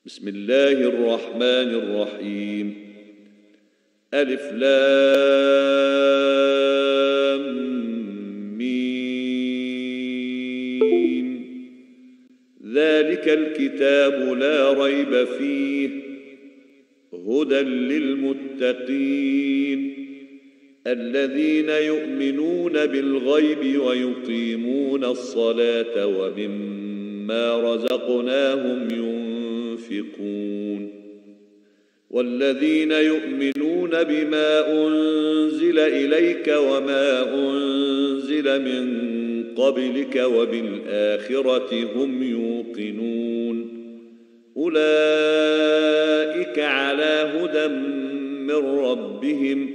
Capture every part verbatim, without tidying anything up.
بسم الله الرحمن الرحيم. ألف لام ميم. ذلك الكتاب لا ريب فيه هدى للمتقين الذين يؤمنون بالغيب ويقيمون الصلاة ومما رزقناهم ينفقون والذين يؤمنون بما أنزل إليك وما أنزل من قبلك وبالآخرة هم يوقنون أولئك على هدى من ربهم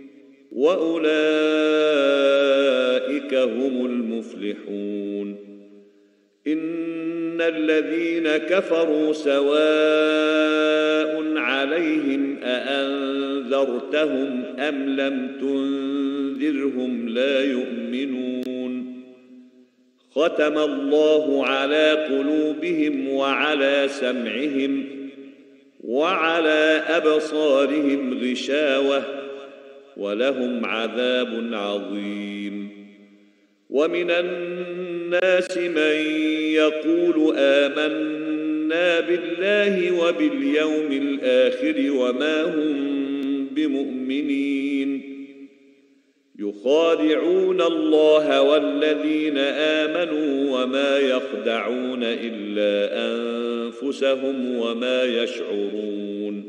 وأولئك هم المفلحون. إن الذين كفروا سواء عليهم أأنذرتهم أم لم تنذرهم لا يؤمنون. ختم الله على قلوبهم وعلى سمعهم وعلى أبصارهم غشاوة ولهم عذاب عظيم. ومن الناس من يقول آمنا بالله وباليوم الآخر وما هم بمؤمنين يخادعون الله والذين آمنوا وما يخدعون إلا أنفسهم وما يشعرون.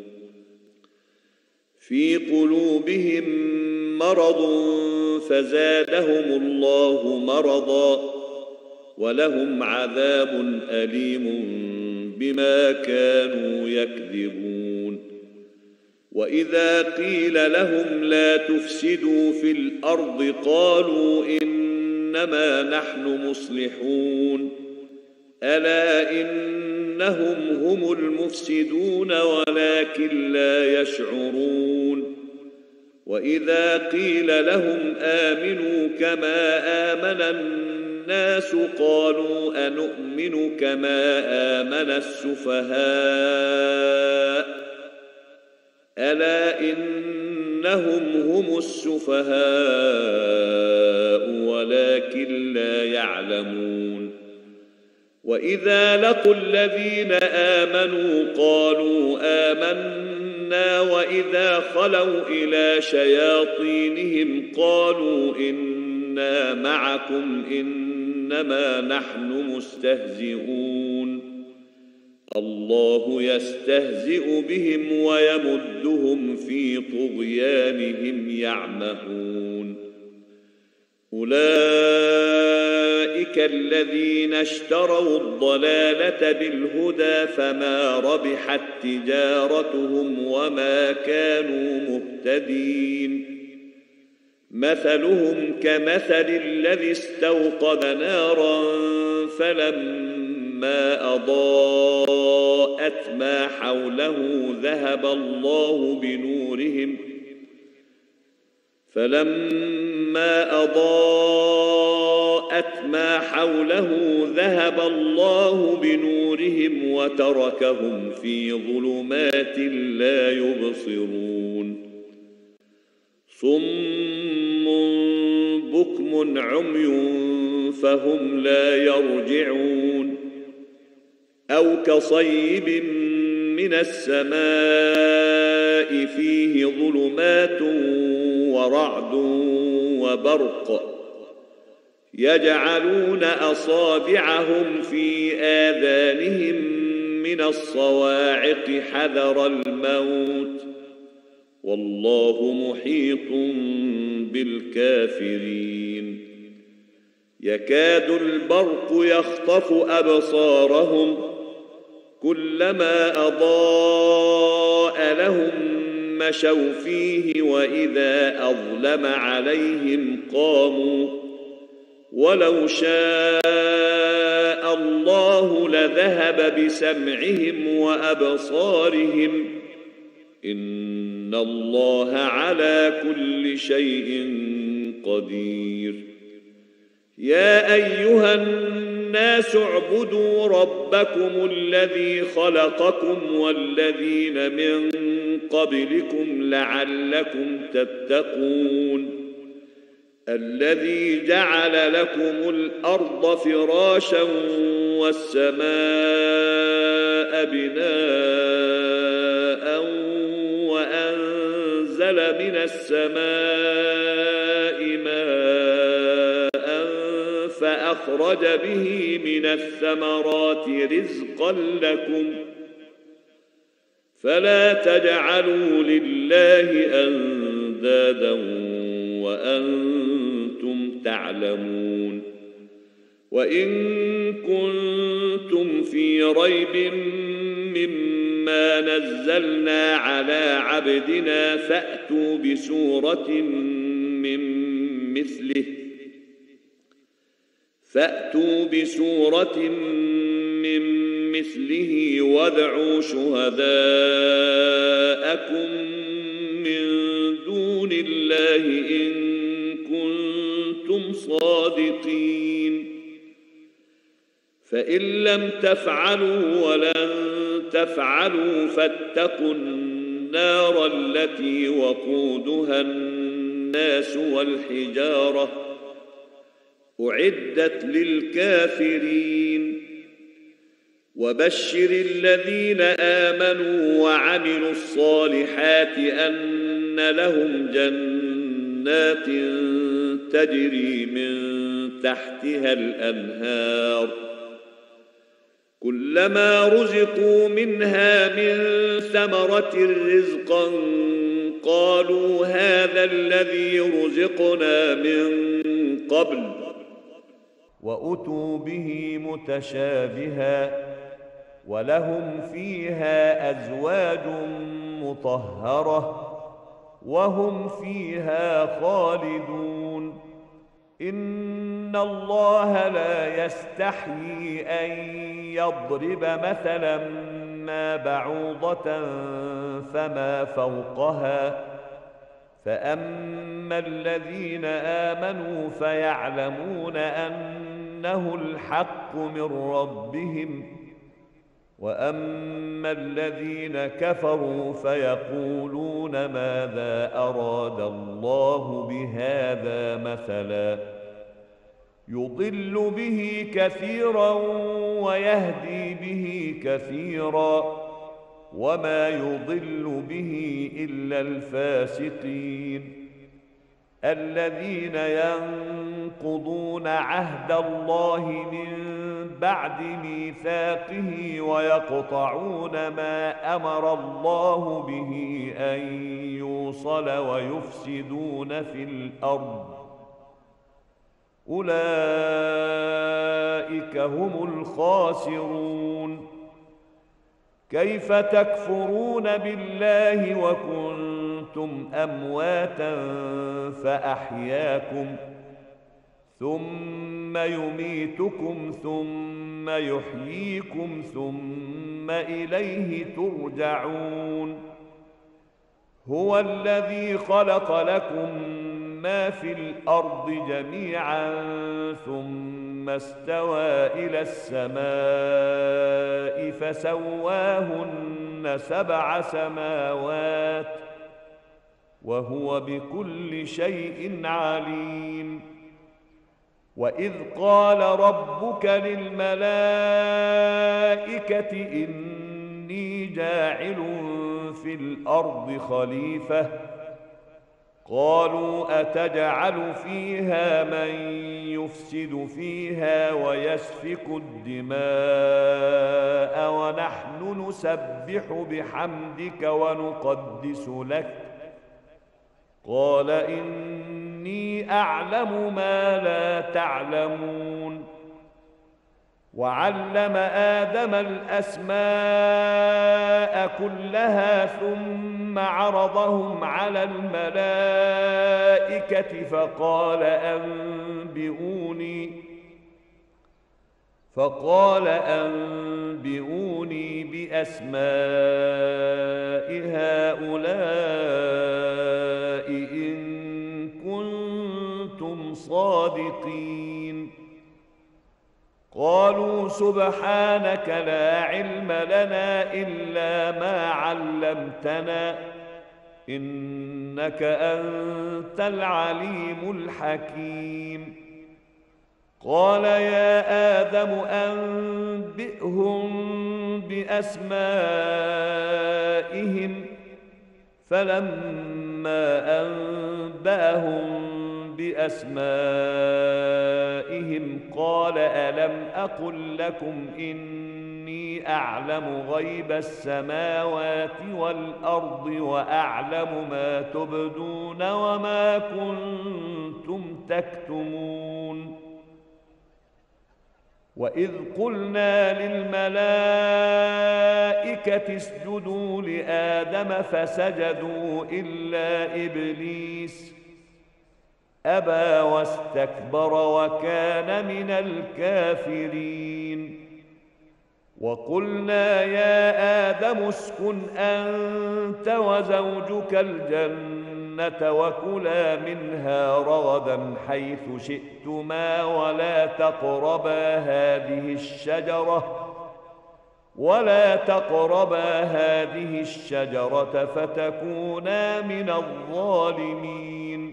في قلوبهم مرض فزادهم الله مرضا ولهم عذاب أليم بما كانوا يكذبون. وإذا قيل لهم لا تفسدوا في الأرض قالوا إنما نحن مصلحون ألا إنهم هم المفسدون ولكن لا يشعرون. وإذا قيل لهم آمنوا كما آمن الناس قالوا أنؤمن كما آمن السفهاء ألا إنهم هم السفهاء ولكن لا يعلمون. وإذا لقوا الذين آمنوا قالوا آمنا وإذا خلوا إلى شياطينهم قالوا إنا معكم إنما نحن مستهزئون الله يستهزئ بهم ويمدهم في طغيانهم يعمهون. أولئك الذين اشتروا الضلالة بالهدى فما ربحت تجارتهم وما كانوا مهتدين. مثلهم كمثل الذي استوقد نارا فلما أضاءت ما حوله ذهب الله بنورهم فلما أضاءت ما حوله ذهب الله بنورهم وتركهم في ظلمات لا يبصرون. صم بكم عمي فهم لا يرجعون. أو كصيب من السماء فيه ظلمات ورعد وبرق يجعلون أصابعهم في آذانهم من الصواعق حذر الموت والله محيط بالكافرين. يكاد البرق يخطف أبصارهم كلما أضاء لهم مشوا فيه وإذا أظلم عليهم قاموا ولو شاء الله لذهب بسمعهم وأبصارهم إن الله على كل شيء قدير. يا أيها الناس الناس اعبدوا ربكم الذي خلقكم والذين من قبلكم لعلكم تتقون الذي جعل لكم الأرض فراشا والسماء بناء وأنزل من السماء ماء فأخرج به من الثمرات رزقا لكم فلا تجعلوا لله أندادا وأنتم تعلمون وإن كنتم في ريب مما نزلنا على عبدنا فأتوا بسورة من مثله فأتوا بسورة من مثله وادعوا شهداءكم من دون الله إن كنتم صادقين فإن لم تفعلوا ولن تفعلوا فاتقوا النار التي وقودها الناس والحجارة أعدت للكافرين وبشر الذين آمنوا وعملوا الصالحات أن لهم جنات تجري من تحتها الأنهار كلما رزقوا منها من ثمرة رزقا قالوا هذا الذي رزقنا من قبل وأتوا به متشابها ولهم فيها أزواج مطهرة وهم فيها خالدون إن الله لا يستحيي أن يضرب مثلا ما بعوضة فما فوقها فأما الذين آمنوا فيعلمون أنه الحق من ربهم وأما الذين كفروا فيقولون ماذا أراد الله بهذا مثلا يضل به كثيرا ويهدي به كثيرا وما يضل به إلا الفاسقين الذين ينقضون عهد الله من بعد ميثاقه ويقطعون ما أمر الله به أن يوصل ويفسدون في الأرض أولئك هم الخاسرون كيف تكفرون بالله وكنتم أمواتا فأحياكم ثم يميتكم ثم يحييكم ثم إليه ترجعون هو الذي خلق لكم ما في الأرض جميعا ثم استوى إلى السماء فسواهن سبع سماوات وهو بكل شيء عليم وإذ قال ربك للملائكة إني جاعل في الأرض خليفة قالوا أتجعل فيها من يفسد فيها ويسفك الدماء ونحن نسبح بحمدك ونقدس لك قال إني أعلم ما لا تعلمون وعلم آدم الأسماء كلها ثم عرضهم على الملائكة فقال أنبئوني فقال أنبئوني بأسماء هؤلاء إن كنتم صادقين قال قالوا سبحانك لا علم لنا إلا ما علمتنا إنك أنت العليم الحكيم. قال يا آدم أنبئهم بأسمائهم فلما أنبأهم بأسمائهم قال ألم أقل لكم إني أعلم غيب السماوات والأرض وأعلم ما تبدون وما كنتم تكتمون. وإذ قلنا للملائكة اسجدوا لآدم فسجدوا إلا إبليس أبى واستكبر وكان من الكافرين. وقلنا يا آدم اسكن أنت وزوجك الجنة وكلا منها رغدا حيث شئتما ولا تقربا هذه الشجرة ولا تقربا هذه الشجرة فتكونا من الظالمين.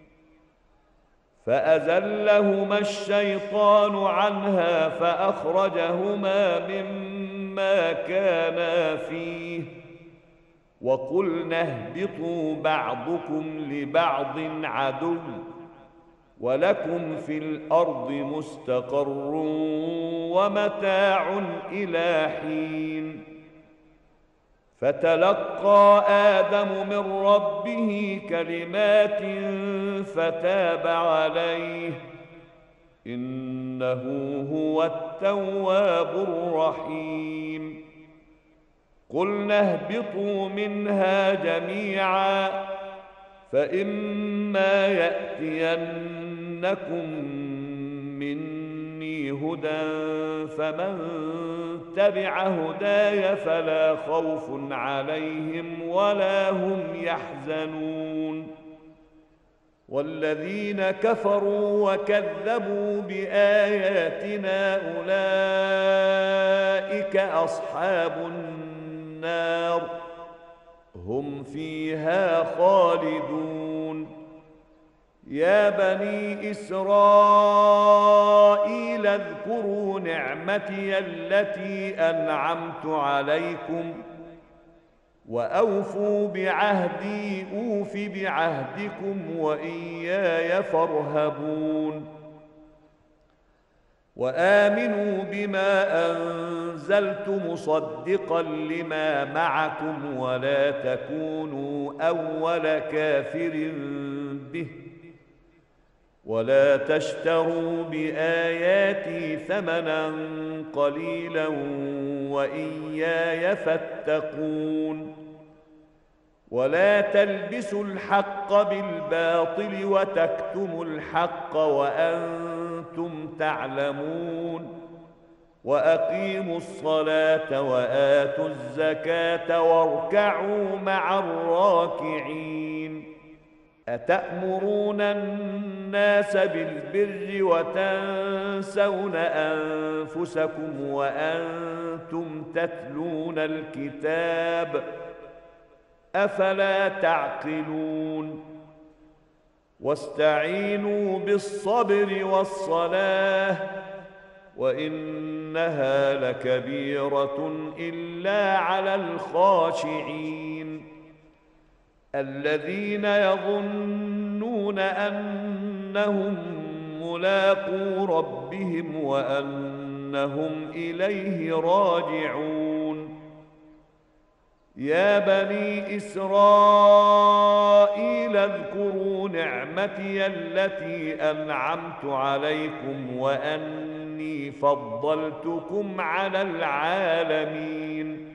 فأزلهما الشيطان عنها فأخرجهما مما كانا فيه وقلنا اهبطوا بعضكم لبعض عدو ولكم في الأرض مستقر ومتاع إلى حين. فتلقى آدم من ربه كلمات فتاب عليه إنه هو التواب الرحيم. قلنا اهبطوا منها جميعا فإما يأتينكم مني هدى فمن تبع هداي فلا خوف عليهم ولا هم يحزنون. والذين كفروا وكذبوا بآياتنا أولئك أصحاب النار هم فيها خالدون. يا بني إسرائيل اذكروا نعمتي التي أنعمت عليكم وأوفوا بعهدي أوف بعهدكم وإياي فارهبون. وآمنوا بما أنزلت مصدقا لما معكم ولا تكونوا أول كافر به ولا تشتروا بآياتي ثمنا قليلا وإياي فاتقون. ولا تلبسوا الحق بالباطل وتكتموا الحق وأنتم تعلمون. وأقيموا الصلاة وآتوا الزكاة واركعوا مع الراكعين. أتأمرون الناس بالبر وتنسون أنفسكم وأنتم تتلون الكتاب أفلا تعقلون. واستعينوا بالصبر والصلاة وإنها لكبيرة إلا على الخاشعين الذين يظنون أنهم ملاقو ربهم وأنهم إليه راجعون. يا بني إسرائيل اذكروا نعمتي التي أنعمت عليكم وأني فضلتكم على العالمين.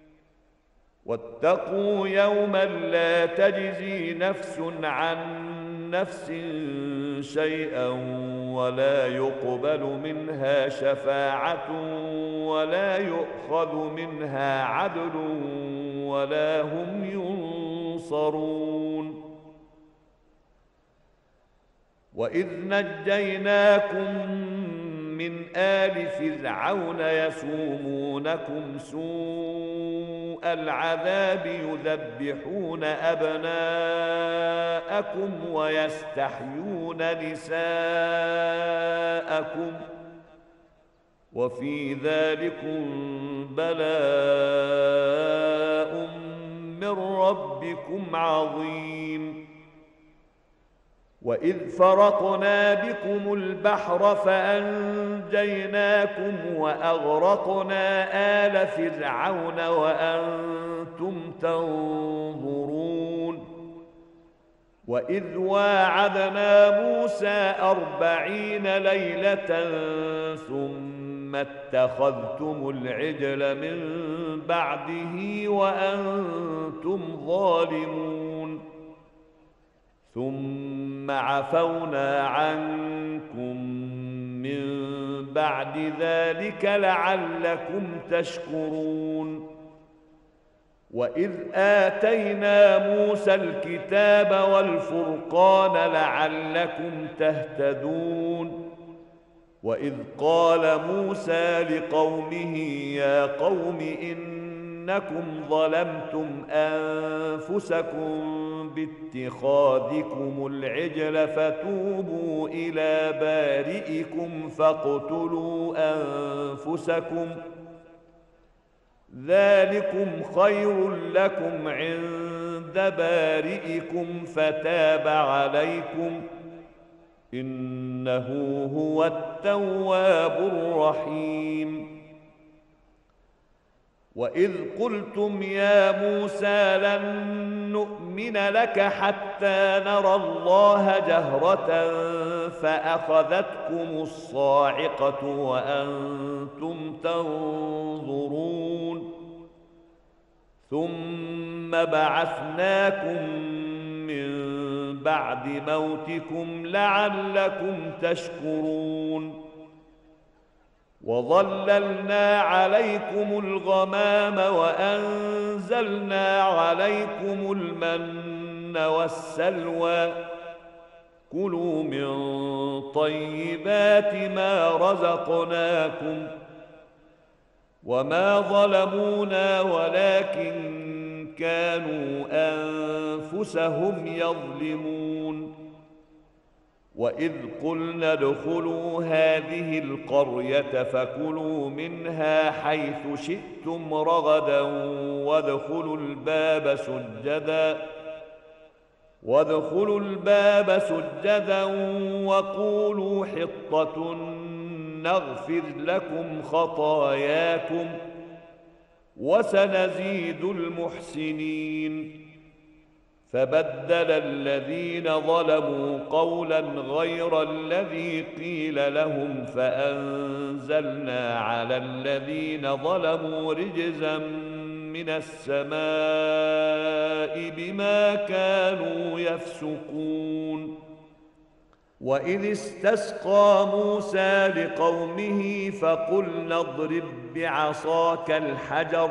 واتقوا يوما لا تجزي نفس عن نفس شيئا ولا يقبل منها شفاعة ولا يؤخذ منها عدل ولا هم ينصرون. وإذ نجيناكم من آل فرعون يسومونكم سوء العذاب يذبحون أبناءكم ويستحيون نساءكم وفي ذلكم بلاء من ربكم عظيم. وإذ فرقنا بكم البحر فأنجيناكم وأغرقنا آل فرعون وأنتم تنظرون. وإذ واعدنا موسى أربعين ليلة ثم اتخذتم العجل من بعده وأنتم ظالمون ثم عفونا عنكم من بعد ذلك لعلكم تشكرون. وإذ آتينا موسى الكتاب والفرقان لعلكم تهتدون. وإذ قال موسى لقومه يا قوم إنكم ظلمتم أنفسكم باتخاذكم العجل فتوبوا إلى بارئكم فاقتلوا أنفسكم ذلكم خير لكم عند بارئكم فتاب عليكم إنه هو التواب الرحيم. وإذ قلتم يا موسى لن نؤمن لك حتى نرى الله جهرة فأخذتكم الصاعقة وأنتم تنظرون ثم بعثناكم من بعد موتكم لعلكم تشكرون. وظللنا عليكم الغمام وأنزلنا عليكم المن والسلوى كلوا من طيبات ما رزقناكم وما ظلمونا ولكن كانوا أنفسهم يظلمون. وإذ قلنا ادخلوا هذه القرية فكلوا منها حيث شئتم رغدا وادخلوا الباب سجدا وادخلوا الباب سجدا وقولوا حطة نغفر لكم خطاياكم وسنزيد المحسنين. فبدل الذين ظلموا قولا غير الذي قيل لهم فأنزلنا على الذين ظلموا رجزا من السماء بما كانوا يفسقون. وإذ استسقى موسى لقومه فقلنا اضرب بعصاك الحجر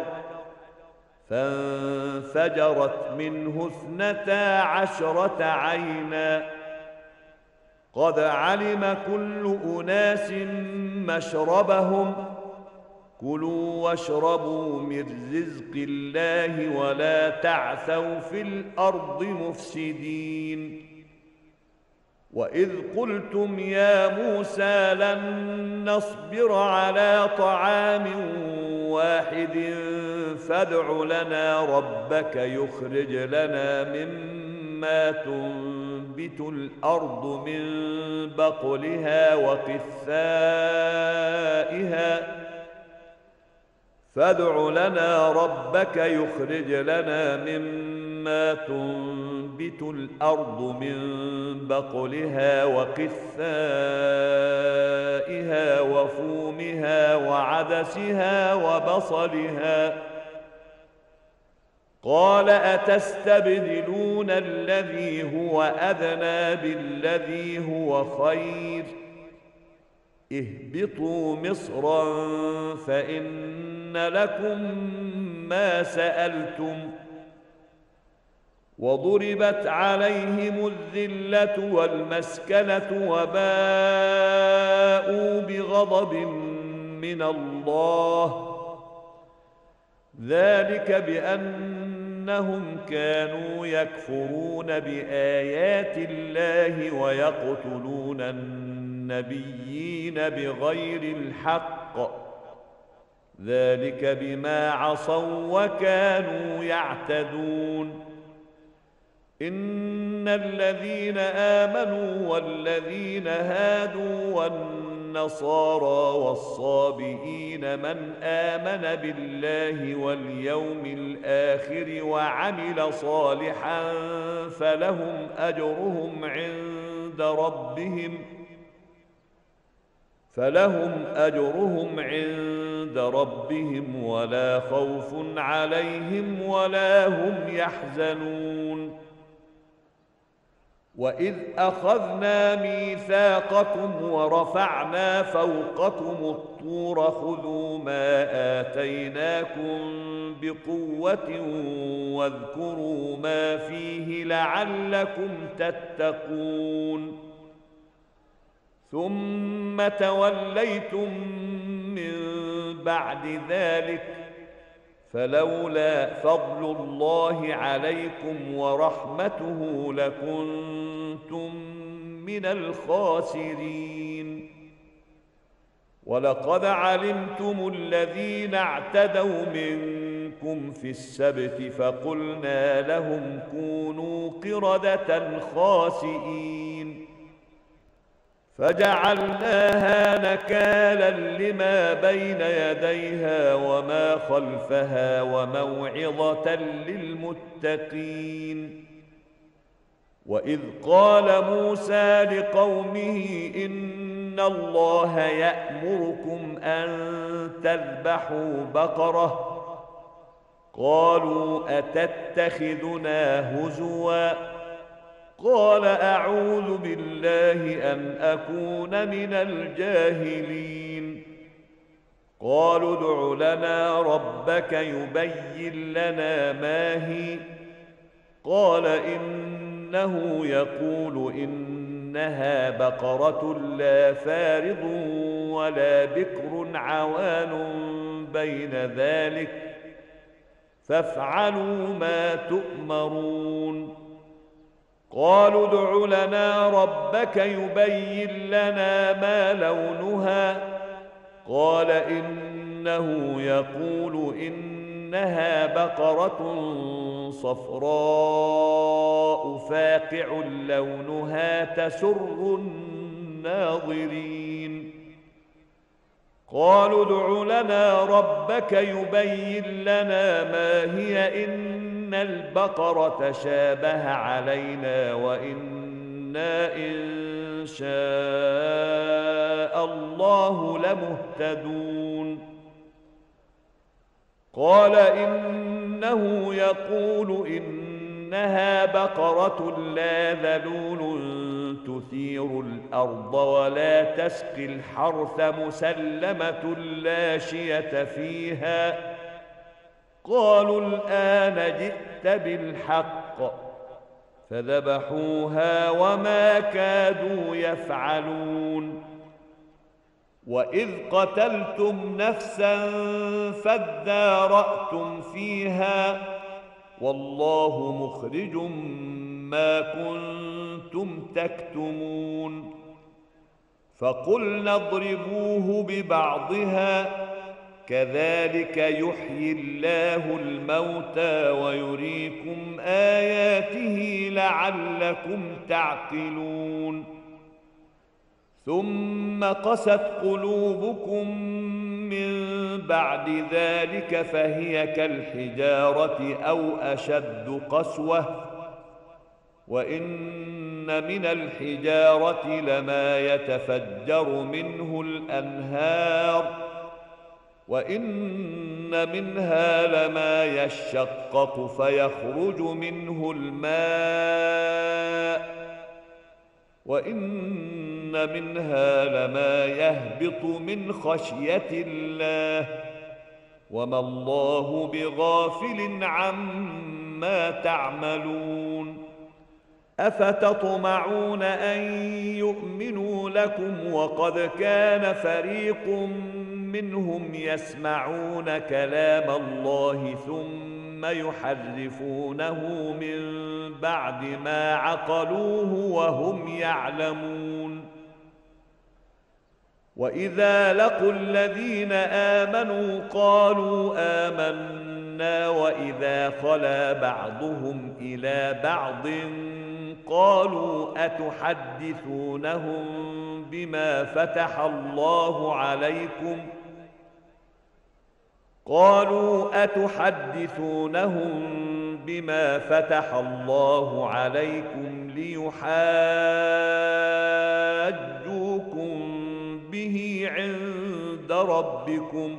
فانفجرت منه اثنتا عشرة عينا قد علم كل أناس مشربهم كلوا واشربوا من رزق الله ولا تعثوا في الأرض مفسدين. وإذ قلتم يا موسى لن نصبر على طعام واحد فادع لنا ربك يخرج لنا مما تنبت الأرض من بقلها وقثائها فادع لنا ربك يخرج لنا مما تنبت الأرض من بقلها وقثائها وفومها وعدسها وبصلها قال أتستبدلون الذي هو أدنى بالذي هو خير اهبطوا مصرا فإن لكم ما سألتم وضربت عليهم الذلة والمسكنة وباءوا بغضب من الله ذلك بأنهم كانوا يكفرون بآيات الله ويقتلون النبيين بغير الحق ذلك بما عصوا وكانوا يعتدون إن الذين آمنوا والذين هادوا والنصارى والصابئين من آمن بالله واليوم الآخر وعمل صالحا فلهم أجرهم عند ربهم فلهم أجرهم عند ربهم ولا خوف عليهم ولا هم يحزنون وإذ أخذنا ميثاقكم ورفعنا فوقكم الطور خذوا ما آتيناكم بقوة واذكروا ما فيه لعلكم تتقون ثم توليتم من بعد ذلك فلولا فضل الله عليكم ورحمته لكنتم من الخاسرين ولقد علمتم الذين اعتدوا منكم في السبت فقلنا لهم كونوا قردة خاسئين فجعلناها نكالا لما بين يديها وما خلفها وموعظة للمتقين وإذ قال موسى لقومه إن الله يأمركم أن تذبحوا بقرة قالوا أتتخذنا هزوا قال أعوذ بالله أن أكون من الجاهلين قالوا ادع لنا ربك يبين لنا ما هي قال إنه يقول إنها بقرة لا فارض ولا بكر عوان بين ذلك فافعلوا ما تؤمرون قالوا ادع لنا ربك يبين لنا ما لونها قال إنه يقول إنها بقرة صفراء فاقع لونها تسر الناظرين قالوا ادع لنا ربك يبين لنا ما هي إن البقرة شابه علينا وإنا إن شاء الله لمهتدون قال إنه يقول إنها بقرة لا ذلول تثير الأرض ولا تسقي الحرث مسلمة لا شية فيها قالوا الآن جئت بالحق فذبحوها وما كادوا يفعلون وإذ قتلتم نفسا فادارأتم فيها والله مخرج ما كنتم تكتمون فقلنا اضربوه ببعضها كذلك يحيي الله الموتى ويريكم آياته لعلكم تعقلون ثم قست قلوبكم من بعد ذلك فهي كالحجارة أو أشد قسوة وإن من الحجارة لما يتفجر منه الأنهار وإن منها لما يشقق فيخرج منه الماء وإن منها لما يهبط من خشية الله وما الله بغافل عما ما تعملون أفتطمعون أن يؤمنوا لكم وقد كان فريق منهم يسمعون كلام الله ثم يحرفونه من بعد ما عقلوه وهم يعلمون وإذا لقوا الذين آمنوا قالوا آمنا وإذا خلا بعضهم إلى بعض قالوا أتحدثونهم بما فتح الله عليكم قالوا أتحدثونهم بما فتح الله عليكم ليحاجوكم به عند ربكم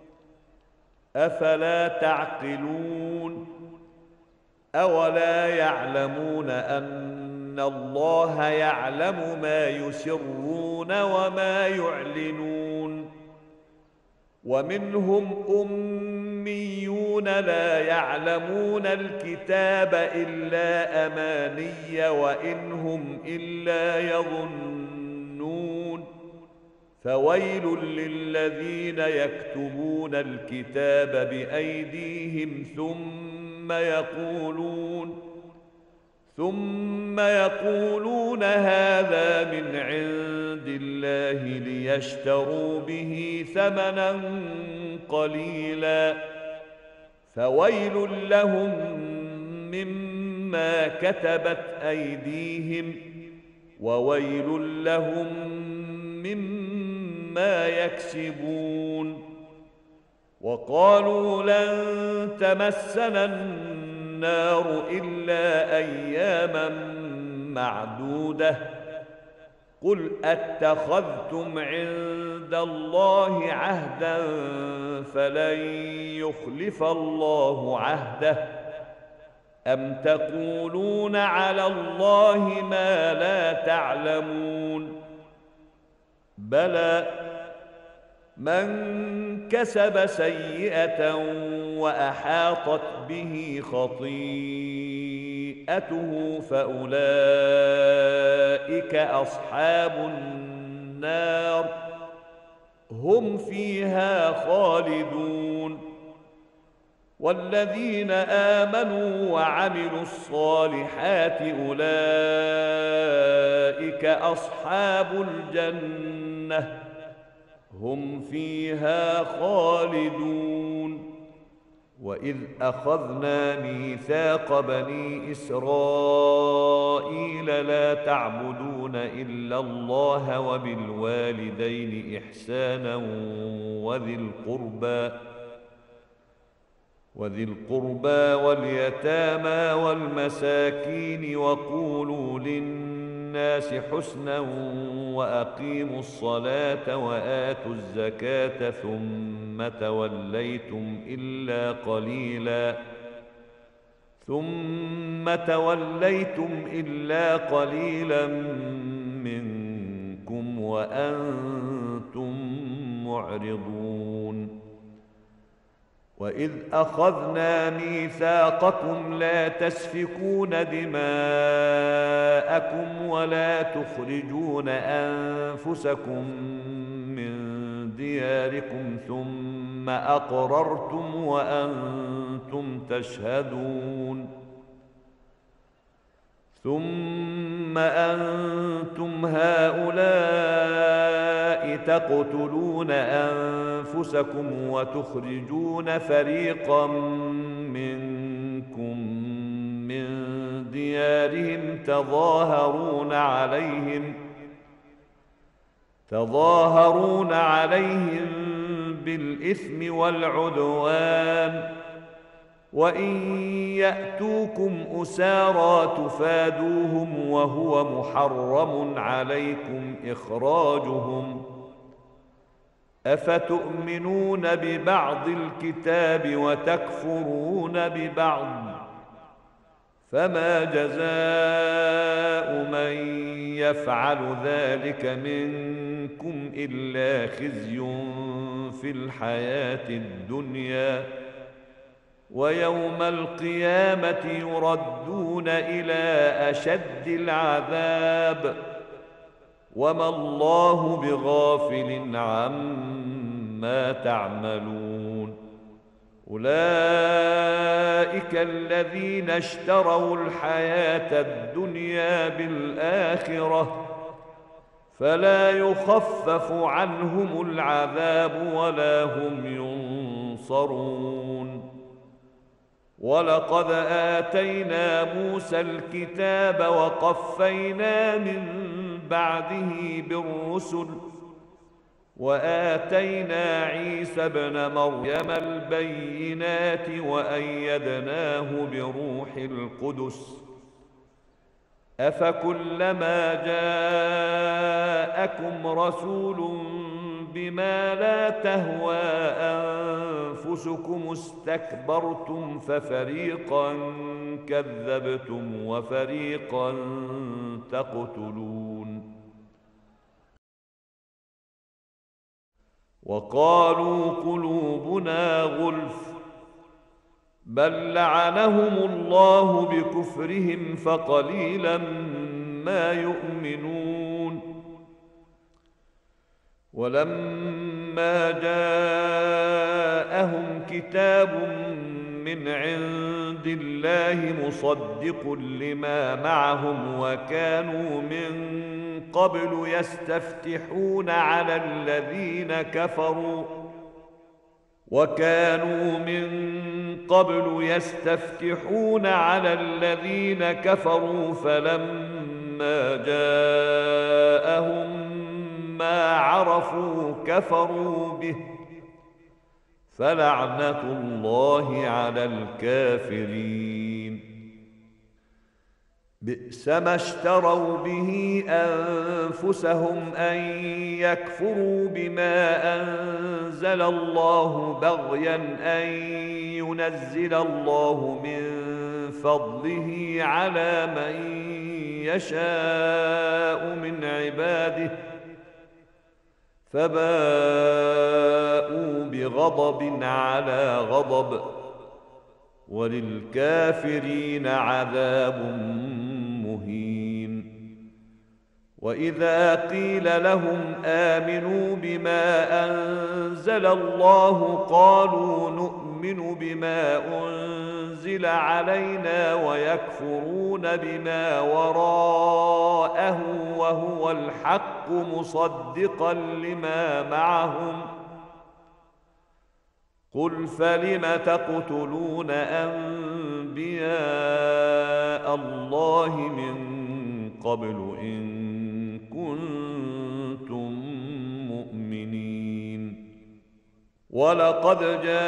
أفلا تعقلون أولا يعلمون أن الله يعلم ما يسرون وما يعلنون ومنهم أميون لا يعلمون الكتاب إلا أماني وإن هم إلا يظنون فويل للذين يكتبون الكتاب بأيديهم ثم يقولون ثم يقولون هذا من عند الله ليشتروا به ثمنا قليلا فويل لهم مما كتبت أيديهم وويل لهم مما يكسبون وقالوا لن تمسنا النار إلا أياما معدودة قل أتخذتم عند الله عهدا فلن يخلف الله عهده أم تقولون على الله ما لا تعلمون بلى من كسب سيئة وأحاطت به خطيئته فأولئك أصحاب النار هم فيها خالدون والذين آمنوا وعملوا الصالحات أولئك أصحاب الجنة هم فيها خالدون وإذ أخذنا ميثاق بني إسرائيل لا تعبدون إلا الله وبالوالدين إحسانا وذي القربى وذي القربى واليتامى والمساكين وقولوا للناس حسنا وأقيموا الصلاة وآتوا الزكاة ثم توليتم إلا قليلا ثم توليتم إلا قليلا منكم وأنتم معرضون وإذ أخذنا ميثاقكم لا تسفكون دماءكم ولا تخرجون أنفسكم من دياركم ثم أقررتم وأنتم تشهدون ثم أنتم هؤلاء تقتلون أنفسكم وتخرجون فريقا منكم من ديارهم تظاهرون عليهم تظاهرون عليهم بالإثم والعدوان وإن يأتوكم أسارى تفادوهم وهو محرم عليكم إخراجهم أفتؤمنون ببعض الكتاب وتكفرون ببعض فما جزاء من يفعل ذلك منكم إلا خزي في الحياة الدنيا ويوم القيامة يردون إلى أشد العذاب وما الله بغافل عما تعملون. أولئك الذين اشتروا الحياة الدنيا بالآخرة فلا يخفف عنهم العذاب ولا هم ينصرون. ولقد آتينا موسى الكتاب وقفينا من بعده بالرسل وآتينا عيسى ابن مريم البينات وأيدناه بروح القدس أفكلما جاءكم رسول بما لا تهوى أنفسكم استكبرتم ففريقا كذبتم وفريقا تقتلون. وقالوا قلوبنا غلف بل لعنهم الله بكفرهم فقليلا ما يؤمنون. ولما جاءهم كتاب من عند الله مصدق لما معهم وكانوا من قبل يستفتحون على الذين كفروا وكانوا من قبل يستفتحون على الذين كفروا فلما جاءهم ما عرفوا كفروا به فلعنة الله على الكافرين. بئس ما اشتروا به أنفسهم أن يكفروا بما أنزل الله بغيا أن ينزل الله من فضله على من يشاء من عباده فباءوا بغضب على غضب وللكافرين عذاب مهين. وإذا قيل لهم آمنوا بما أنزل الله قالوا نؤمن بما أنزل علينا ويكفرون بما وراءه وهو الحق مصدقا لما معهم قل فلم تقتلون أنبياء الله من قبل إن كنتم مؤمنين. ولقد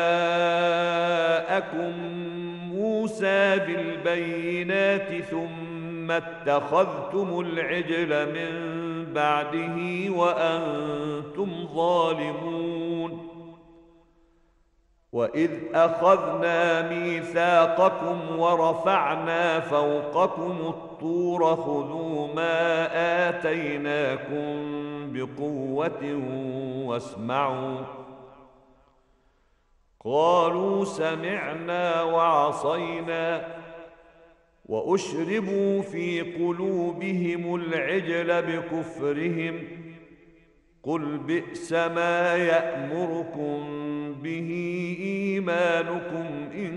جاءكم موسى بالبينات ثم اتخذتم العجل من بعده وأنتم ظالمون. وإذ أخذنا ميثاقكم ورفعنا فوقكم الطور خذوا ما آتيناكم بقوة واسمعوا قالوا سمعنا وعصينا وأشربوا في قلوبهم العجل بكفرهم قل بئس ما يأمركم به إيمانكم إن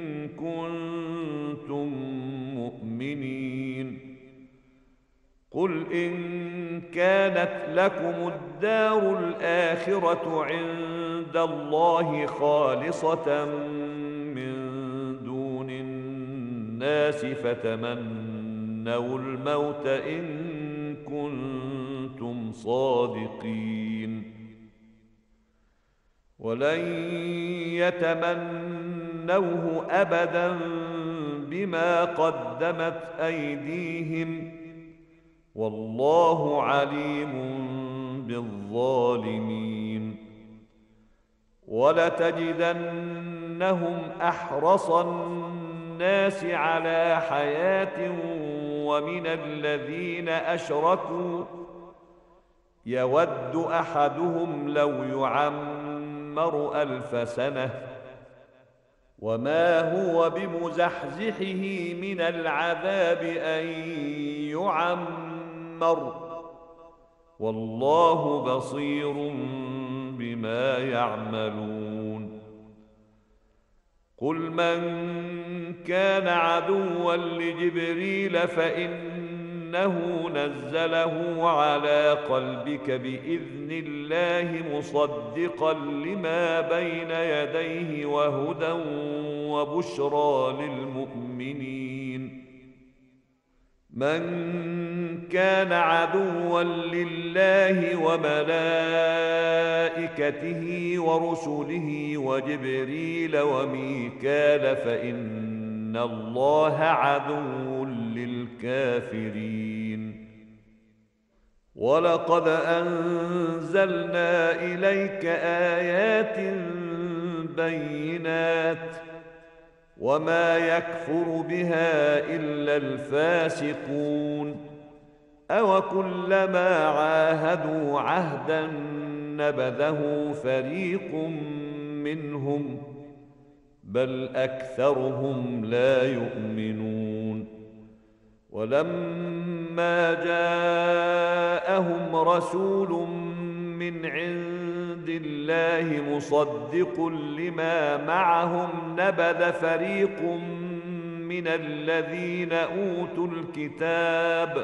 كنتم مؤمنين. قل إن كانت لكم الدار الآخرة عند الله خالصة من دون الناس فتمنوا الموت إن كنتم صادقين. ولن يتمنوه أبدا بما قدمت أيديهم والله عليم بالظالمين. ولتجدنهم أحرص الناس على حياة ومن الذين أشركوا يود أحدهم لو يعمر ألف سنة وما هو بمزحزحه من العذاب أن يعمر والله بصير بما يعملون قل من كان عدوا لجبريل فإنه نزله على قلبك بإذن الله مصدقا لما بين يديه وهدى وبشرى للمؤمنين من كان عدوا لله وملائكته ورسله وجبريل وميكال فإن الله عدو للكافرين ولقد أنزلنا إليك آيات بينات وما يكفر بها إلا الفاسقون أوكلما عاهدوا عهدا نبذه فريق منهم بل أكثرهم لا يؤمنون ولما جاءهم رسول من عند الله مصدق لما معهم نبذ فريق من الذين أوتوا الكتاب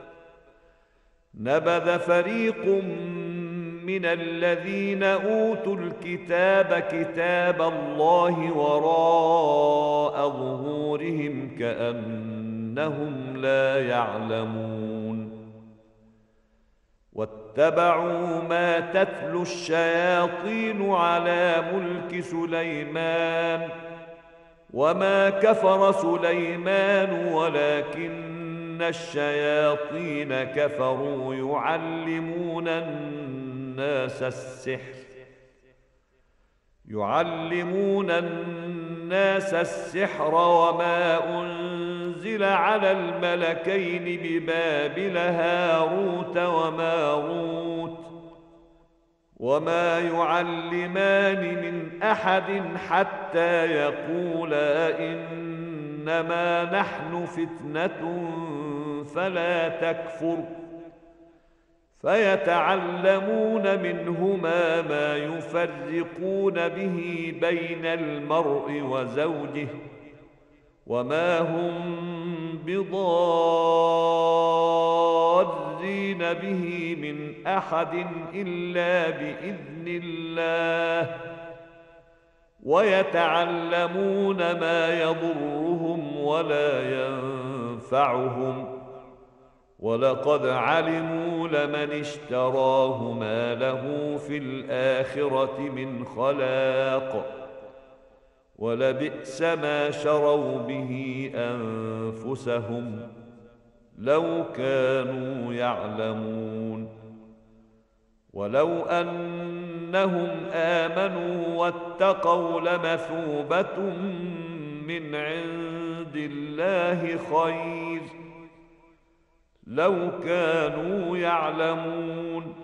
نبذ فريق من الذين أوتوا الكتاب كتاب الله وراء ظهورهم كأنهم لا يعلمون واتبعوا ما تتلو الشياطين على ملك سليمان وما كفر سليمان ولكن الشياطين كفروا يعلمون الناس السحر يعلمون الناس السحر وما أنزل على الملكين ببابل هاروت وماروت وما يعلمان من أحد حتى يقولا إنما نحن فتنة فلا تكفر فيتعلمون منهما ما يفرقون به بين المرء وزوجه وما هم بضارين به من أحد إلا بإذن الله ويتعلمون ما يضرهم ولا ينفعهم ولقد علموا لمن اشتراه ما له في الآخرة من خلاق ولبئس ما شروا به أنفسهم لو كانوا يعلمون ولو أنهم آمنوا واتقوا لمثوبة من عند الله خير لو كانوا يعلمون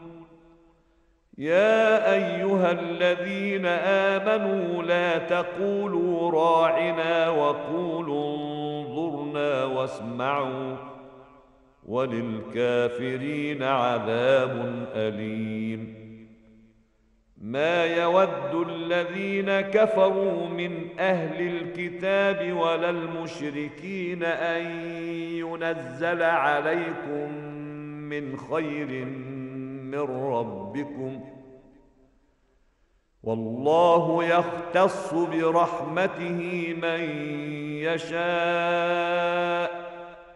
يا أيها الذين آمنوا لا تقولوا راعنا وقولوا انظرنا واسمعوا وللكافرين عذاب أليم ما يود الذين كفروا من أهل الكتاب ولا المشركين أن ينزل عليكم من خير من ربكم والله يختص برحمته من يشاء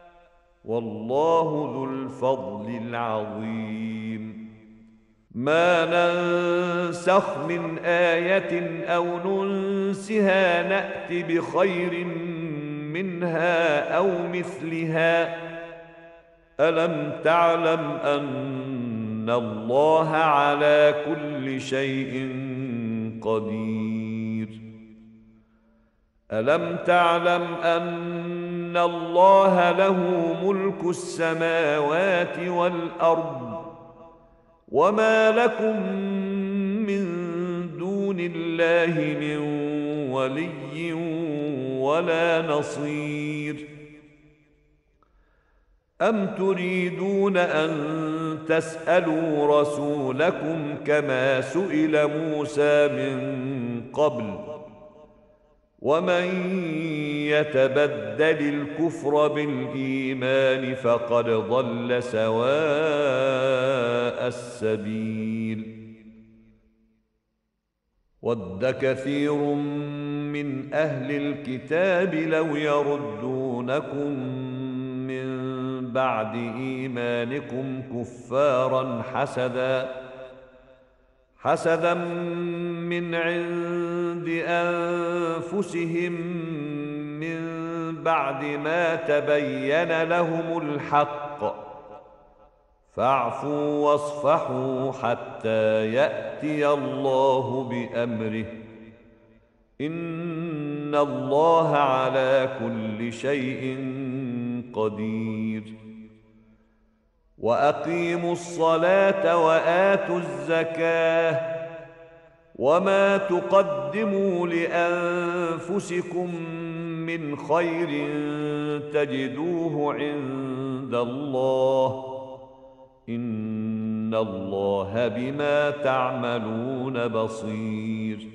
والله ذو الفضل العظيم ما ننسخ من آية أو ننسها نأت بخير منها أو مثلها ألم تعلم أن الله على كل شيء قدير ألم تعلم أن الله له ملك السماوات والأرض وما لكم من دون الله من ولي ولا نصير. أم تريدون أن تسألوا رسولكم كما سئل موسى من قبل؟ ومن يتبدل الكفر بالإيمان فقد ضل سواء السبيل. ود كثير من أهل الكتاب لو يردونكم من بعد إيمانكم كفارا حسدا حسدا من عند أنفسهم من بعد ما تبين لهم الحق، فاعفوا واصفحوا حتى يأتي الله بأمره، إن الله على كل شيء قدير. وأقيموا الصلاة وآتوا الزكاة، وما تقدموا لأنفسكم من خير تجدوه عند الله، إن الله بما تعملون بصير.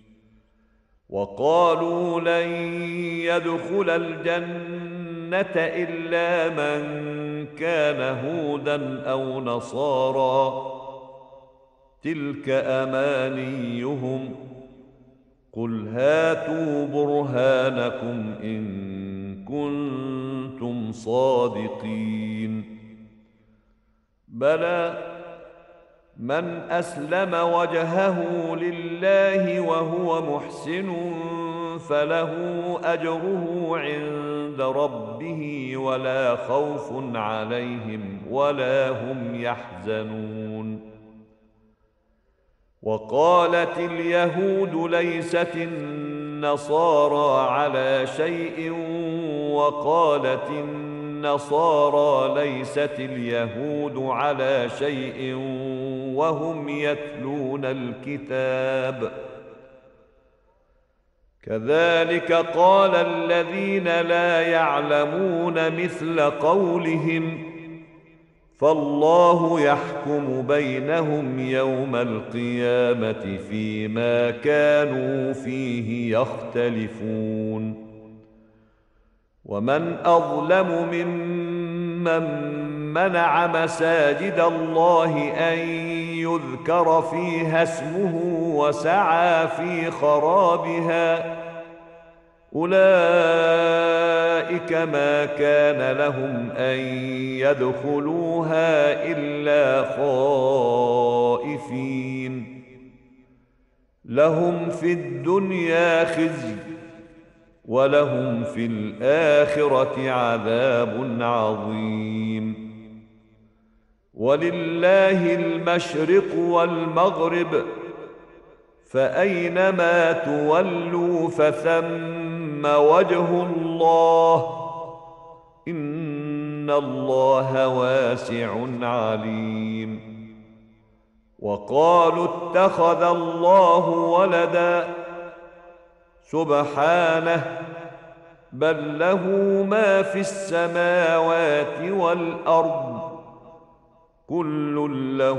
وقالوا لن يدخل الجنة إلا من كان هودا أو نصارى، تلك أمانيهم، قل هاتوا برهانكم إن كنتم صادقين. بلى من أسلم وجهه لله وهو محسن فله أجره عند ربه ولا خوف عليهم ولا هم يحزنون. وقالت اليهود ليست النصارى على شيء، وقالت النصارى ليست اليهود على شيء وهم يتلون الكتاب، كذلك قال الذين لا يعلمون مثل قولهم، فالله يحكم بينهم يوم القيامة فيما كانوا فيه يختلفون. ومن أظلم ممن منع مساجد الله أن يذكر فيها اسمه وسعى في خرابها، أولئك ما كان لهم أن يدخلوها إلا خائفين، لهم في الدنيا خزي ولهم في الآخرة عذاب عظيم. ولله المشرق والمغرب، فأينما تولوا فثم وجه الله، إن الله واسع عليم. وقالوا اتخذ الله ولدا، سبحانه، بل له ما في السماوات والأرض، كل له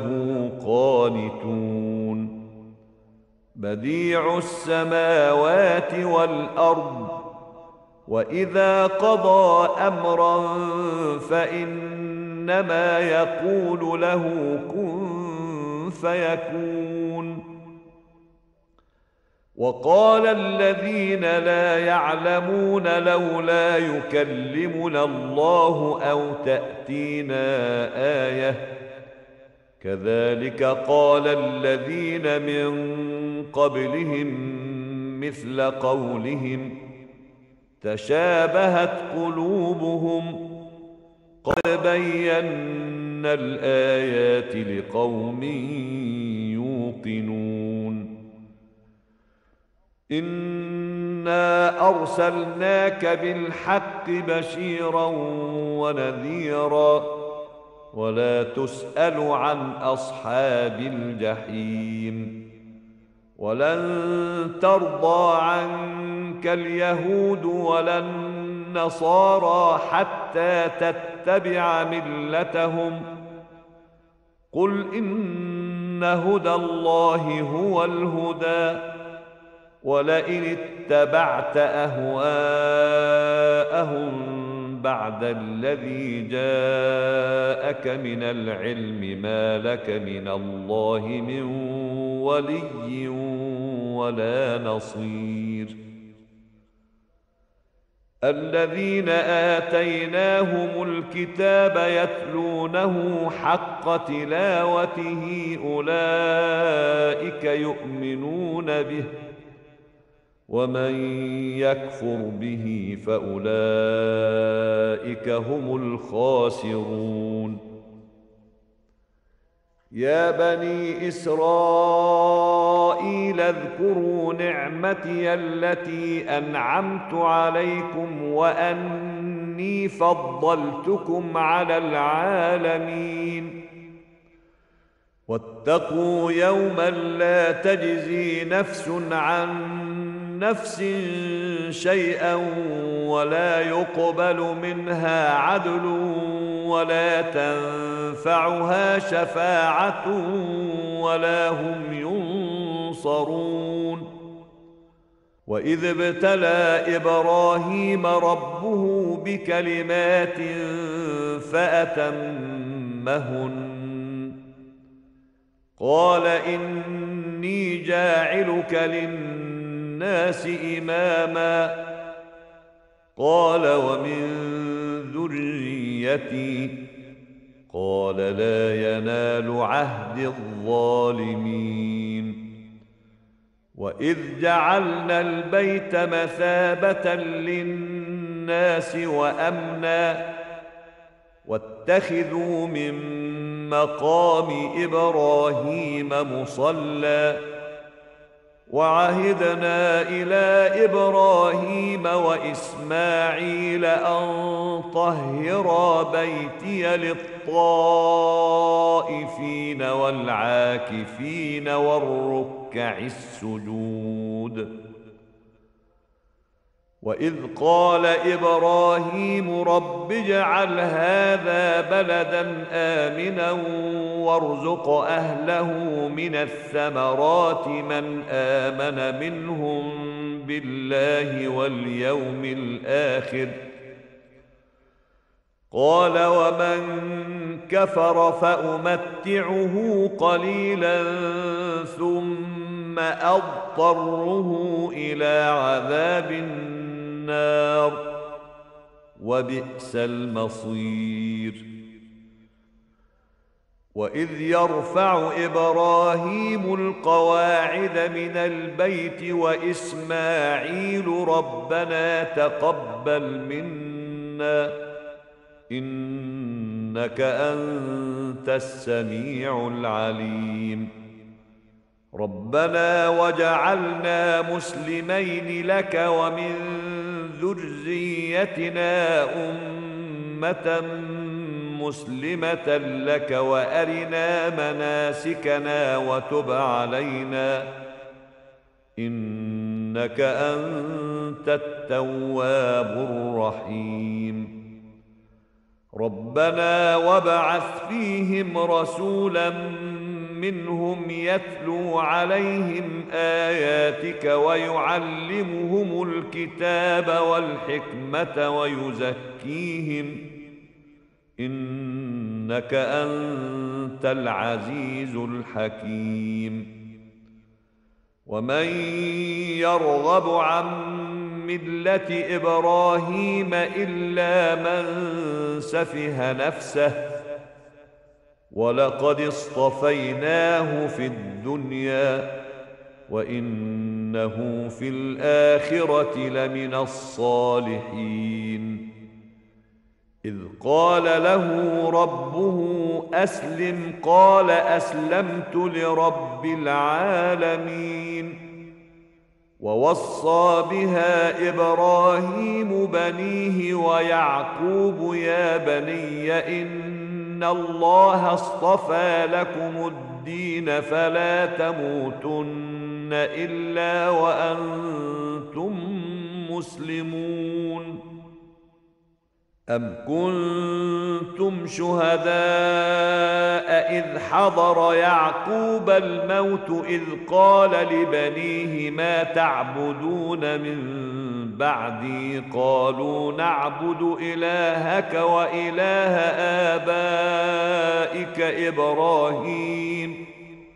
قانتون. بديع السماوات والأرض، وإذا قضى أمرا فإنما يقول له كن فيكون. وقال الذين لا يعلمون لولا يكلمنا الله أو تأتينا آية، كذلك قال الذين من قبلهم مثل قولهم، تشابهت قلوبهم، قد بينا الآيات لقوم يوقنون. إنا أرسلناك بالحق بشيرا ونذيرا، ولا تسأل عن أصحاب الجحيم. ولن ترضى عنك اليهود ولا النصارى حتى تتبع ملتهم قل إن هدى الله هو الهدى ولئن اتبعت أهواءهم بعد الذي جاءك من العلم ما لك من الله من ولي ولا نصير الذين آتيناهم الكتاب يتلونه حق تلاوته أولئك يؤمنون به ومن يكفر به فأولئك هم الخاسرون يا بني إسرائيل اذكروا نعمتي التي أنعمت عليكم وأني فضلتكم على العالمين واتقوا يوما لا تجزي نفس عن نفس شيئا ولا يقبل منها عدل ولا تنفعها شفاعة ولا هم ينصرون وإذ ابتلى إبراهيم ربه بكلمات فأتمهن قال إني جاعلك للناس إماما قال ومن ذريتي قال لا ينال عهد الظالمين وإذ جعلنا البيت مثابة للناس وأمنا واتخذوا من مقام إبراهيم مصلى وعهدنا إلى إبراهيم وإسماعيل أن طهرا بيتي للطائفين والعاكفين والركع السجود وإذ قال إبراهيم رب اجعل هذا بلدا آمنا وارزق أهله من الثمرات من آمن منهم بالله واليوم الآخر قال ومن كفر فأمتعه قليلا ثم أضطره إلى عذاب النار وبئس المصير وإذ يرفع إبراهيم القواعد من البيت وإسماعيل ربنا تقبل منا إنك أنت السميع العليم ربنا وجعلنا مسلمين لك ومن ذريتنا أمة مسلمة لك وأرنا مناسكنا وتب علينا إنك أنت التواب الرحيم ربنا وابعث فيهم رسولا منهم يتلو عليهم آياتك ويعلمهم الكتاب والحكمة ويزكيهم إنك أنت العزيز الحكيم ومن يرغب عن ملة إبراهيم إلا من سفه نفسه ولقد اصطفيناه في الدنيا وإنه في الآخرة لمن الصالحين إذ قال له ربه أسلم قال أسلمت لرب العالمين ووصى بها إبراهيم بنيه ويعقوب يا بني إن الله اصطفى لكم الدين فلا تموتن إلا وأنتم مسلمون. أم كنتم شهداء إذ حضر يعقوب الموت إذ قال لبنيه ما تعبدون من بعدي قالوا نعبد إلهك وإله آبائك إبراهيم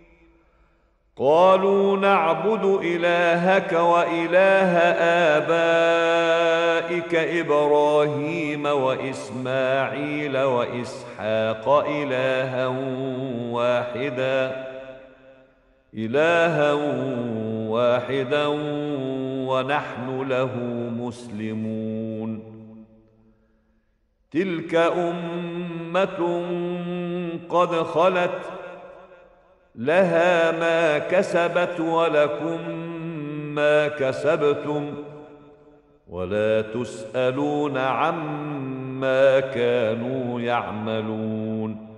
قالوا نعبد إلهك وإله آبائك إبراهيم وإسماعيل وإسحاق إلها واحدا إلها واحدا ونحن له مسلمون. تلك أمة قد خلت لها ما كسبت ولكم ما كسبتم ولا تسألون عما كانوا يعملون.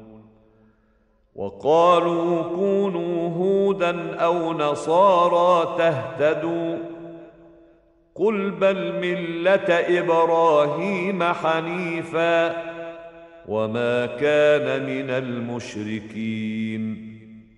وقالوا كونوا هودا أو نصارى تهتدوا قل بل ملة إبراهيم حنيفا وما كان من المشركين.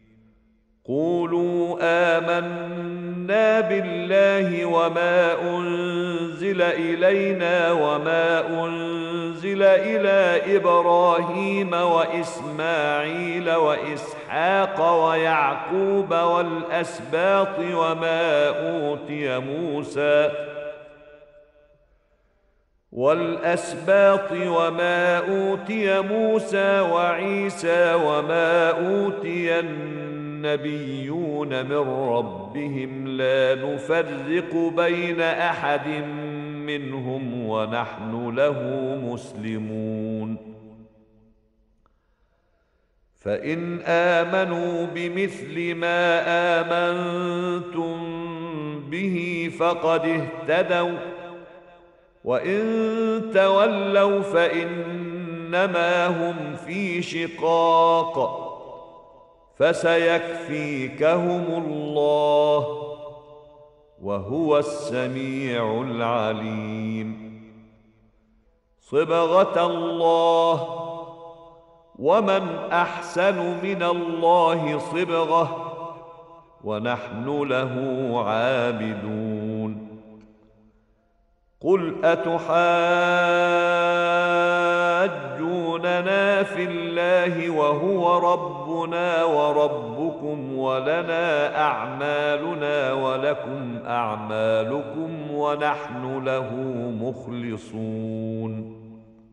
قولوا آمنا بالله وما أنزل إلينا وما أنزل إلى إبراهيم وإسماعيل وإسحاق ويعقوب والأسباط وما أوتي موسى والأسباط وما أوتي موسى وعيسى وما أوتي النبيون من ربهم لا نفرق بين أحد منهم ونحن له مسلمون. فإن آمنوا بمثل ما آمنتم به فقد اهتدوا وإن تولوا فإنما هم في شقاق فسيكفيكهم الله وهو السميع العليم. صبغة الله ومن أحسن من الله صبغة ونحن له عابدون. قل أتحاجوننا في الله وهو ربنا وربكم ولنا أعمالنا ولكم أعمالكم ونحن له مخلصون.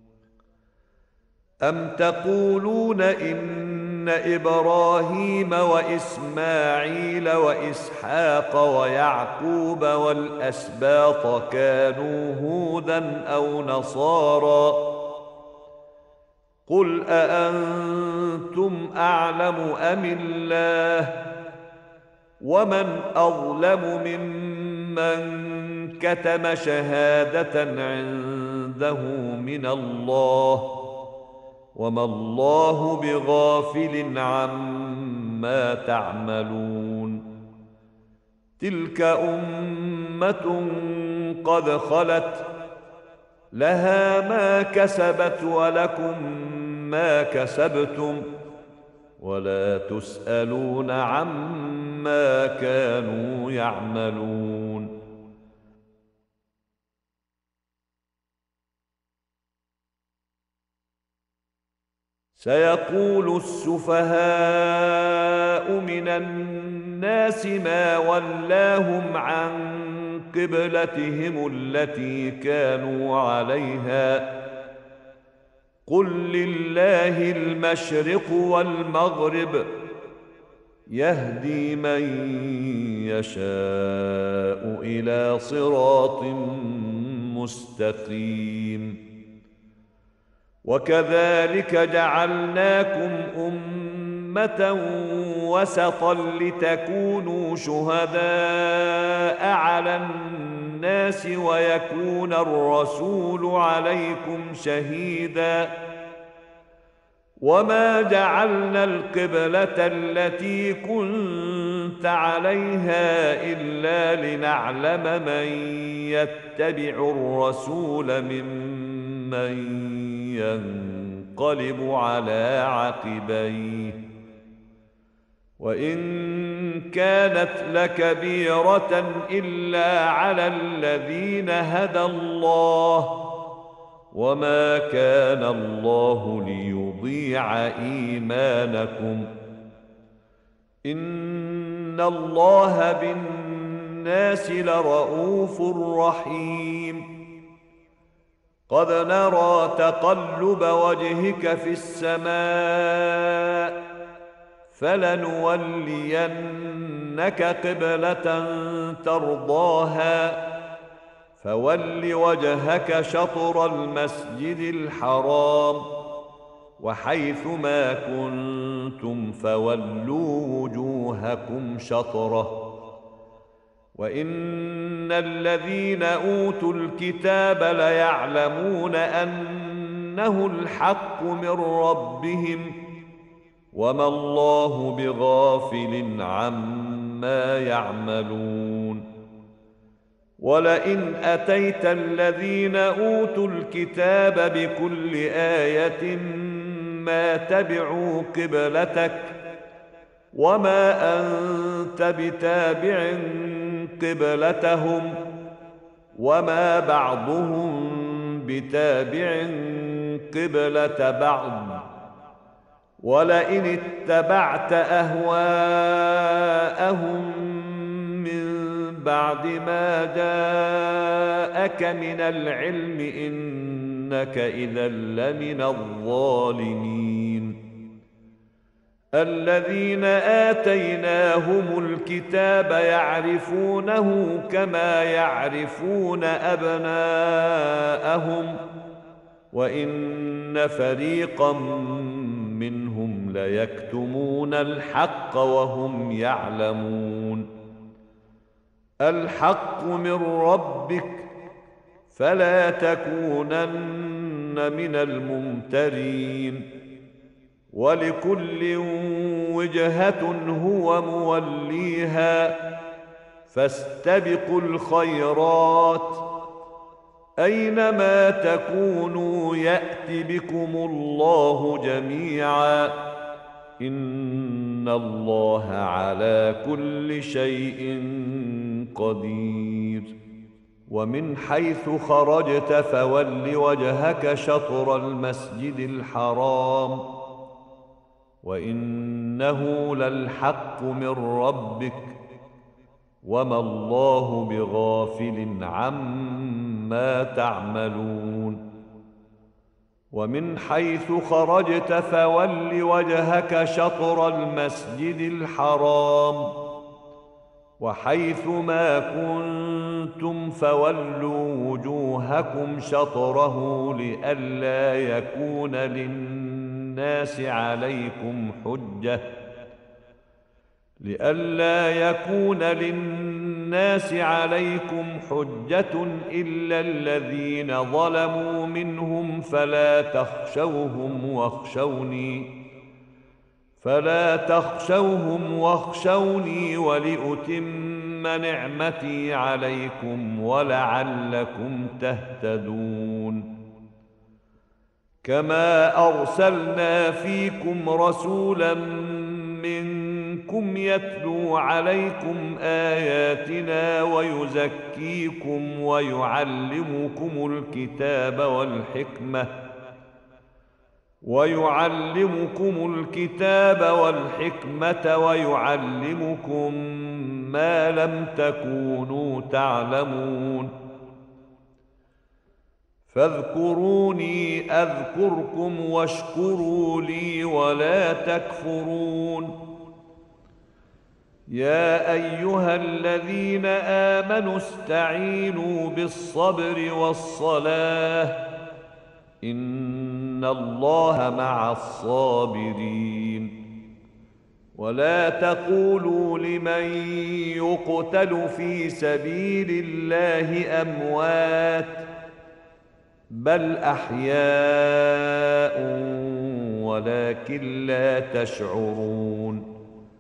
أم تقولون إن إبراهيم وإسماعيل وإسحاق ويعقوب والأسباط كانوا هودا أو نصارى قل أأنتم أعلم أم الله ومن أظلم ممن كتم شهادة عنده من الله وما الله بغافل عما تعملون. تلك أمة قد خلت لها ما كسبت ولكم ما كسبتم ولا تسألون عما كانوا يعملون. سيقول السفهاء من الناس ما ولاهم عن قبلتهم التي كانوا عليها قل لله المشرق والمغرب يهدي من يشاء إلى صراط مستقيم. وكذلك جعلناكم أمة وسطا لتكونوا شهداء على الناس ويكون الرسول عليكم شهيدا وما جعلنا القبلة التي كنت عليها إلا لنعلم من يتبع الرسول ممن ينقلب على عقبيه وإن كانت لكبيرة إلا على الذين هدى الله وما كان الله ليضيع إيمانكم إن الله بالناس لرءوف رحيم قد نرى تقلب وجهك في السماء فلنولينك قبلة ترضاها فول وجهك شطر المسجد الحرام وحيث ما كنتم فولوا وجوهكم شطره وإن الذين أوتوا الكتاب ليعلمون أنه الحق من ربهم وما الله بغافل عما يعملون ولئن أتيت الذين أوتوا الكتاب بكل آية ما تبعوا قبلتك وما أنت بتابع قبلتهم وما بعضهم بتابع قبلة بعض ولئن اتبعت أهواءهم من بعد ما جاءك من العلم إنك إذا لمن الظالمين الذين آتيناهم الكتاب يعرفونه كما يعرفون أبناءهم وإن فريقا منهم ليكتمون الحق وهم يعلمون الحق من ربك فلا تكونن من الممترين ولكل وجهة هو موليها فاستبقوا الخيرات أينما تكونوا يأت بكم الله جميعا إن الله على كل شيء قدير ومن حيث خرجت فول وجهك شطر المسجد الحرام وإنه للحق من ربك وما الله بغافل عما تعملون ومن حيث خرجت فول وجهك شطر المسجد الحرام وحيث ما كنتم فولوا وجوهكم شطره لئلا يكون للناس عليكم حجة لئلا يكون للناس عليكم حجة إلا الذين ظلموا منهم فلا تخشوهم واخشوني فلا تخشوهم واخشوني ولأتم نعمتي عليكم ولعلكم تهتدون كما أرسلنا فيكم رسولا منكم يتلو عليكم آياتنا ويزكيكم ويعلمكم الكتاب والحكمة ويعلمكم الكتاب والحكمة ويعلمكم ما لم تكونوا تعلمون فاذكروني أذكركم واشكروا لي ولا تكفرون يا أيها الذين آمنوا استعينوا بالصبر والصلاة إن الله مع الصابرين ولا تقولوا لمن يقتل في سبيل الله أموات بل أحياء ولكن لا تشعرون.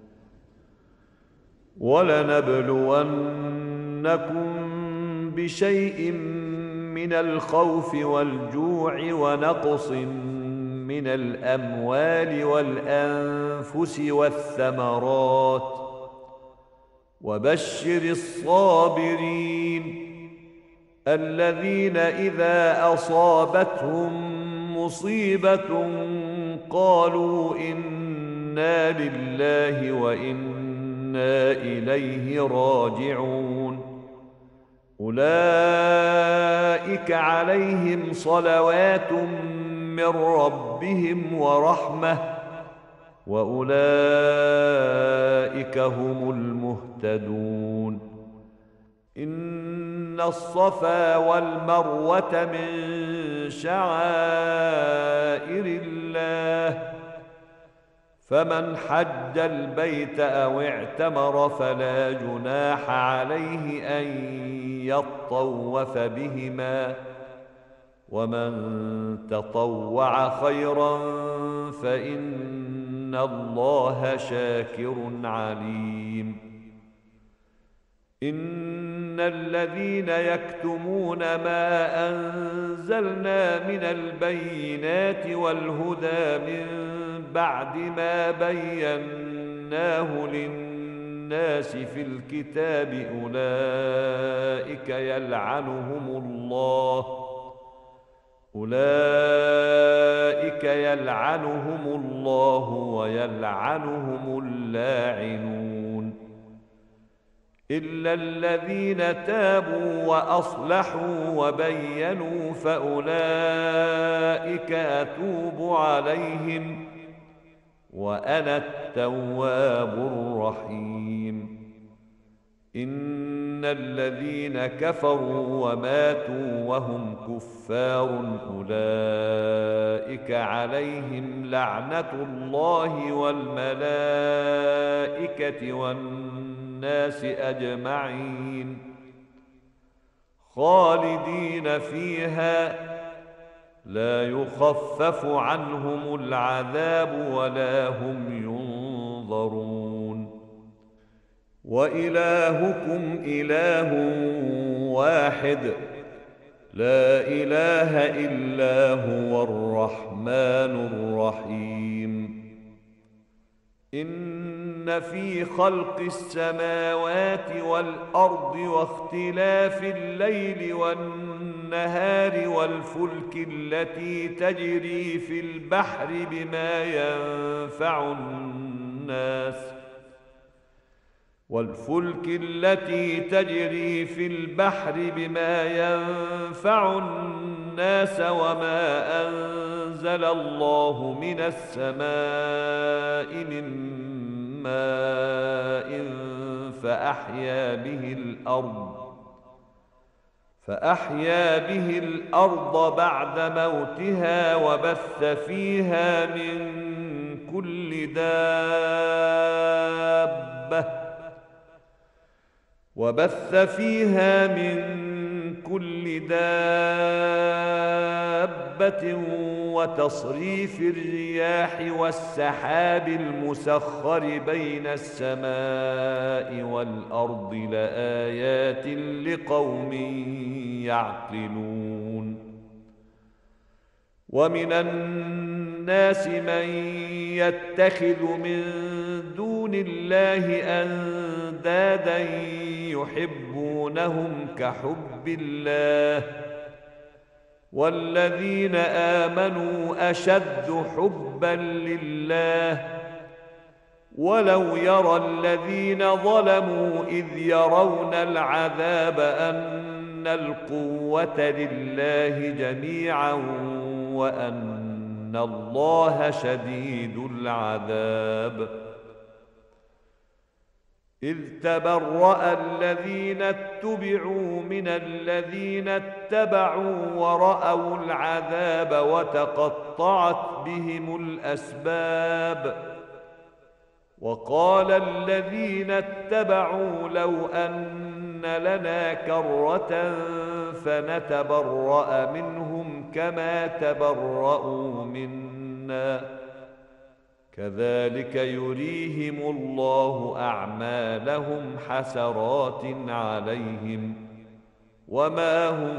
ولنبلونكم بشيء من الخوف والجوع ونقص من الأموال والأنفس والثمرات وبشر الصابرين الذين إذا أصابتهم مصيبة قالوا إنا لله وإنا إليه راجعون. أولئك عليهم صلوات من ربهم ورحمة وأولئك هم المهتدون. إن الصفا والمروة من شعائر الله فمن حج البيت أو اعتمر فلا جناح عليه أن يطوف بهما ومن تطوع خيرا فإن الله شاكر عليم. إن الذين يكتمون ما أنزلنا من البينات والهدى من بعد ما بيناه للناس في الكتاب أولئك يلعنهم الله أولئك يلعنهم الله ويلعنهم اللاعنون إلا الذين تابوا وأصلحوا وبينوا فأولئك أتوب عليهم وأنا التواب الرحيم. إن الذين كفروا وماتوا وهم كفار أولئك عليهم لعنة الله والملائكة والناس أجمعين خالدين فيها لا يخفف عنهم العذاب ولا هم ينظرون. وإلهكم إله واحد لا إله إلا هو الرحمن الرحيم. إن في خلق السماوات والأرض واختلاف الليل والنهار والفلك التي تجري في البحر بما ينفع الناس والفلك التي تجري في البحر بما ينفع الناس وما أنزل الله من السماء من ماء فأحيا به الأرض فأحيا به الأرض بعد موتها وبث فيها من كل دابة وبث فيها من كل دابة وتصريف الرياح والسحاب المسخر بين السماء والأرض لآيات لقوم يعقلون. ومن الناس من يتخذ من دون الله أندادا يحبونهم كحب الله والذين آمنوا أشد حبا لله ولو يرى الذين ظلموا إذ يرون العذاب أن القوة لله جميعا وأن الله شديد العذاب. إذ تبرأ الذين اتبعوا من الذين اتبعوا ورأوا العذاب وتقطعت بهم الأسباب. وقال الذين اتبعوا لو أن لنا كرة فنتبرأ منهم كما تبرأوا منا كذلك يريهم الله أعمالهم حسرات عليهم وما هم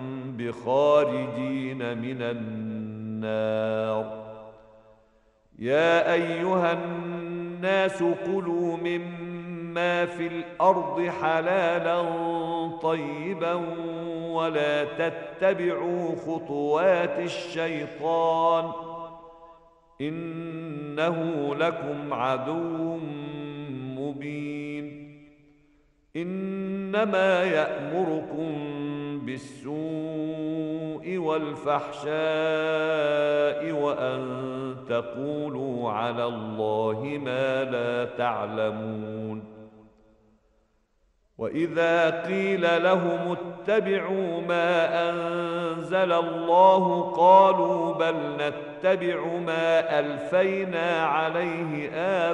بخارجين من النار. يا أيها الناس كلوا مما في الأرض حلالا طيبا ولا تتبعوا خطوات الشيطان إنه لكم عدو مبين. إنما يأمركم بالسوء والفحشاء وأن تقولوا على الله ما لا تعلمون. وإذا قيل لهم اتبعوا ما أنزل الله قالوا بل نتبع ما ألفينا عليه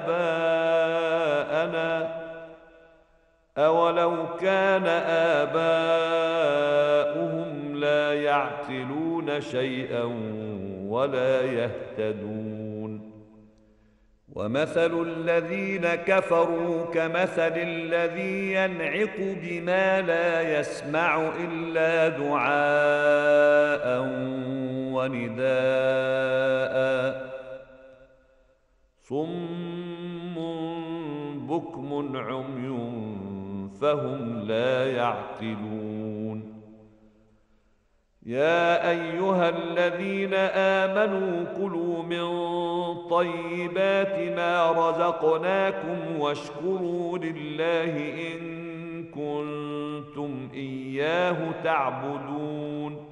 آباءنا أولو كان آباؤهم لا يعقلون شيئا ولا يهتدون. ومثل الذين كفروا كمثل الذي ينعق بما لا يسمع إلا دعاء ونداء صم بكم عمي فهم لا يعقلون. يا أيها الذين آمنوا كلوا من طيبات ما رزقناكم واشكروا لله إن كنتم إياه تعبدون.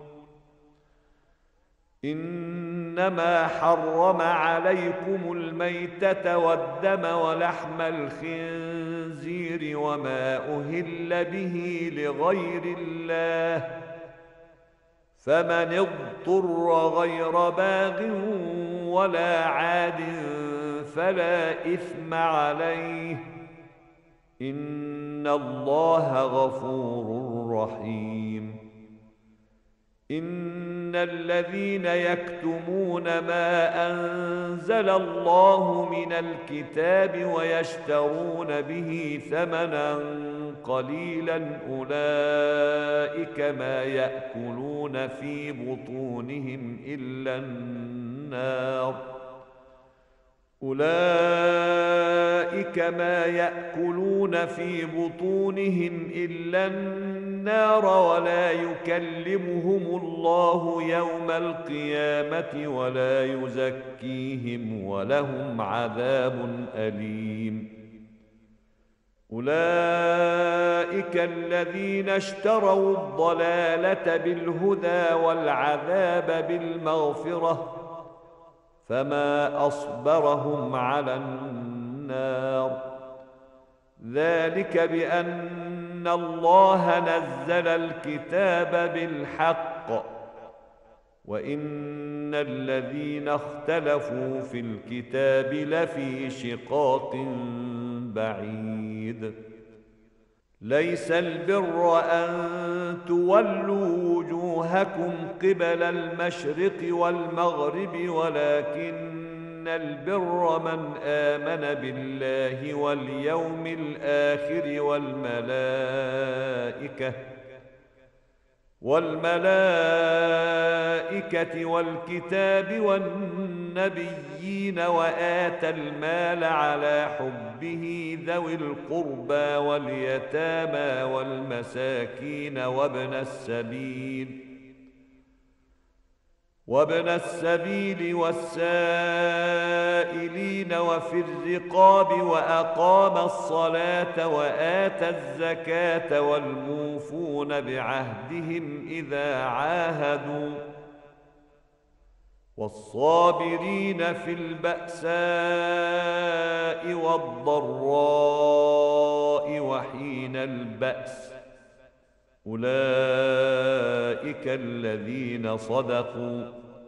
إنما حرم عليكم الميتة والدم ولحم الخنزير وما أهل به لغير الله فمن اضطر غير باغ ولا عاد فلا إثم عليه إن الله غفور رحيم. إن الذين يكتمون ما أنزل الله من الكتاب ويشترون به ثمنا قليلا أولئك ما يأكلون في بطونهم إلا النار أولئك ما يأكلون في بطونهم إلا النار ولا يكلمهم الله يوم القيامة ولا يزكيهم ولهم عذاب أليم. أولئك الذين اشتروا الضلالة بالهدى والعذاب بالمغفرة فما أصبرهم على النار. ذلك بأن الله نزل الكتاب بالحق وإن الذين اختلفوا في الكتاب لفي شقاق بعيد. ليس البر أن تولوا وجوهكم قبل المشرق والمغرب ولكن البر من آمن بالله واليوم الآخر والملائكة والملائكة والكتاب والنبيين وآتى المال على حبه ذوي القربى واليتامى والمساكين وابن السبيل وابن السبيل والسائلين وفي الرقاب وأقام الصلاة وآتى الزكاة والموفون بعهدهم إذا عاهدوا والصابرين في البأساء والضراء وحين البأس أولئك الذين صدقوا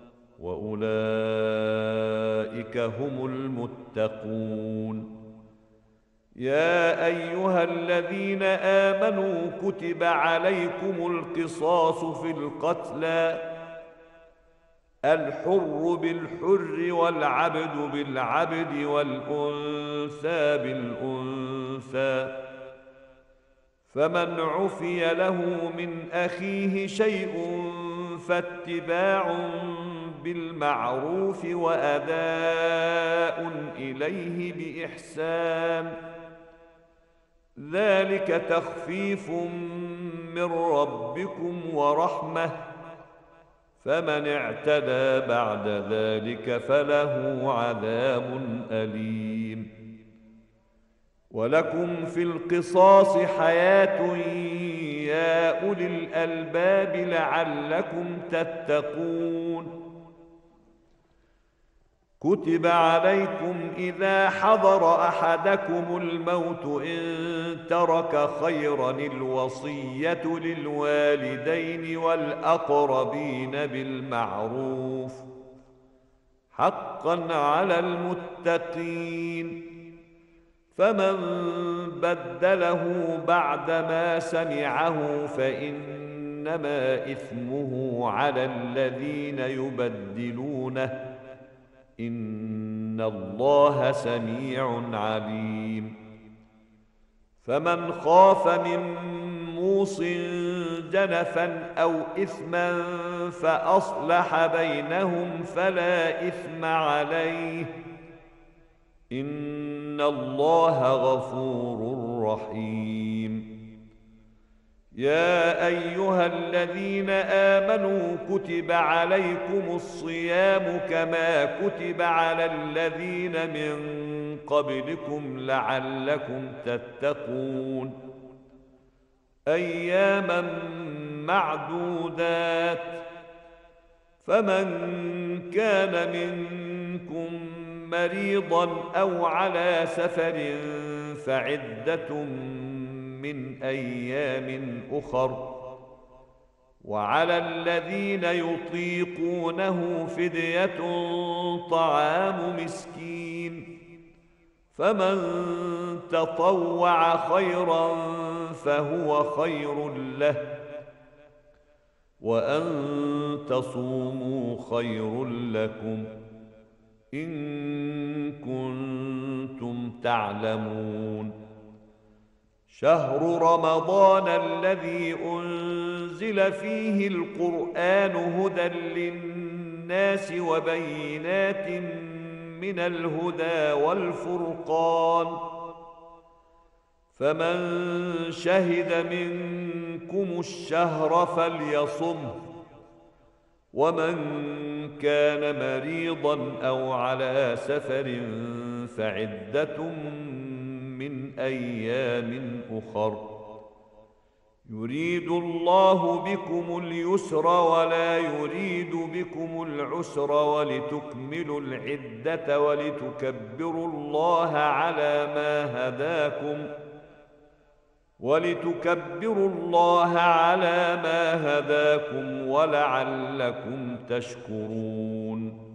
وأولئك هم المتقون. يا أيها الذين آمنوا كتب عليكم القصاص في القتلى الحر بالحر والعبد بالعبد والأنثى بالأنثى، فمن عفي له من أخيه شيء فاتباع بالمعروف وأداء إليه بإحسان، ذلك تخفيف من ربكم ورحمة، فمن اعتدى بعد ذلك فله عذاب أليم. ولكم في القصاص حياة يا أولي الألباب لعلكم تتقون. كتب عليكم إذا حضر أحدكم الموت إن ترك خيرا الوصية للوالدين والأقربين بالمعروف حقا على المتقين، فمن بدله بعدما سمعه فإنما إثمه على الذين يبدلونه، إن الله سميع عليم. فمن خاف من موص جنفا أو إثما فأصلح بينهم فلا إثم عليه، إن الله غفور رحيم. يا أيها الذين آمنوا كتب عليكم الصيام كما كتب على الذين من قبلكم لعلكم تتقون، أياما معدودات، فمن كان منكم مريضا أو على سفر فعدة من أيام أخر، وعلى الذين يطيقونه فدية طعام مسكين، فمن تطوع خيرا فهو خير له، وأن تصوموا خير لكم إن كنتم تعلمون. شهر رمضان الذي أنزل فيه القرآن هدى للناس وبينات من الهدى والفرقان، فمن شهد منكم الشهر فليصمه، ومن كان مريضا أو على سفر فعدة من أيام أخر، يريد الله بكم اليسر ولا يريد بكم العسر ولتكملوا العدة ولتكبروا الله على ما هداكم ولتكبروا الله على ما هداكم ولعلكم تشكرون.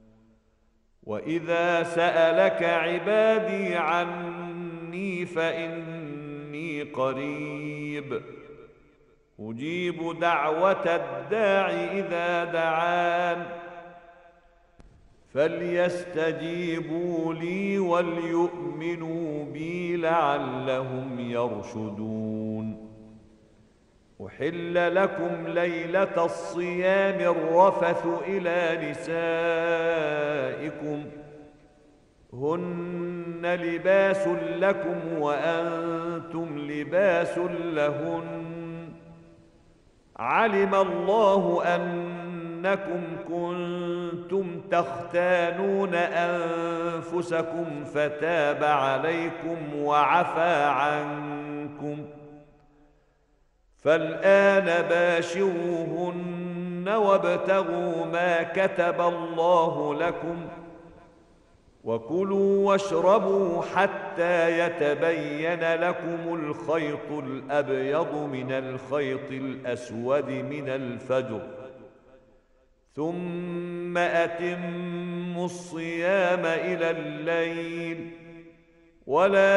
وإذا سألك عبادي عني فإني قريب أجيب دعوة الداع إذا دعان، فليستجيبوا لي وليؤمنوا بي لعلهم يرشدون. أحل لكم ليلة الصيام الرفث إلى نسائكم هن لباس لكم وأنتم لباس لهن، علم الله أنكم كنتم تختانون أنفسكم فتاب عليكم وعفى عنكم، فالآن باشروهن وابتغوا ما كتب الله لكم، وكلوا واشربوا حتى يتبين لكم الخيط الأبيض من الخيط الأسود من الفجر، ثم أتموا الصيام إلى الليل، ولا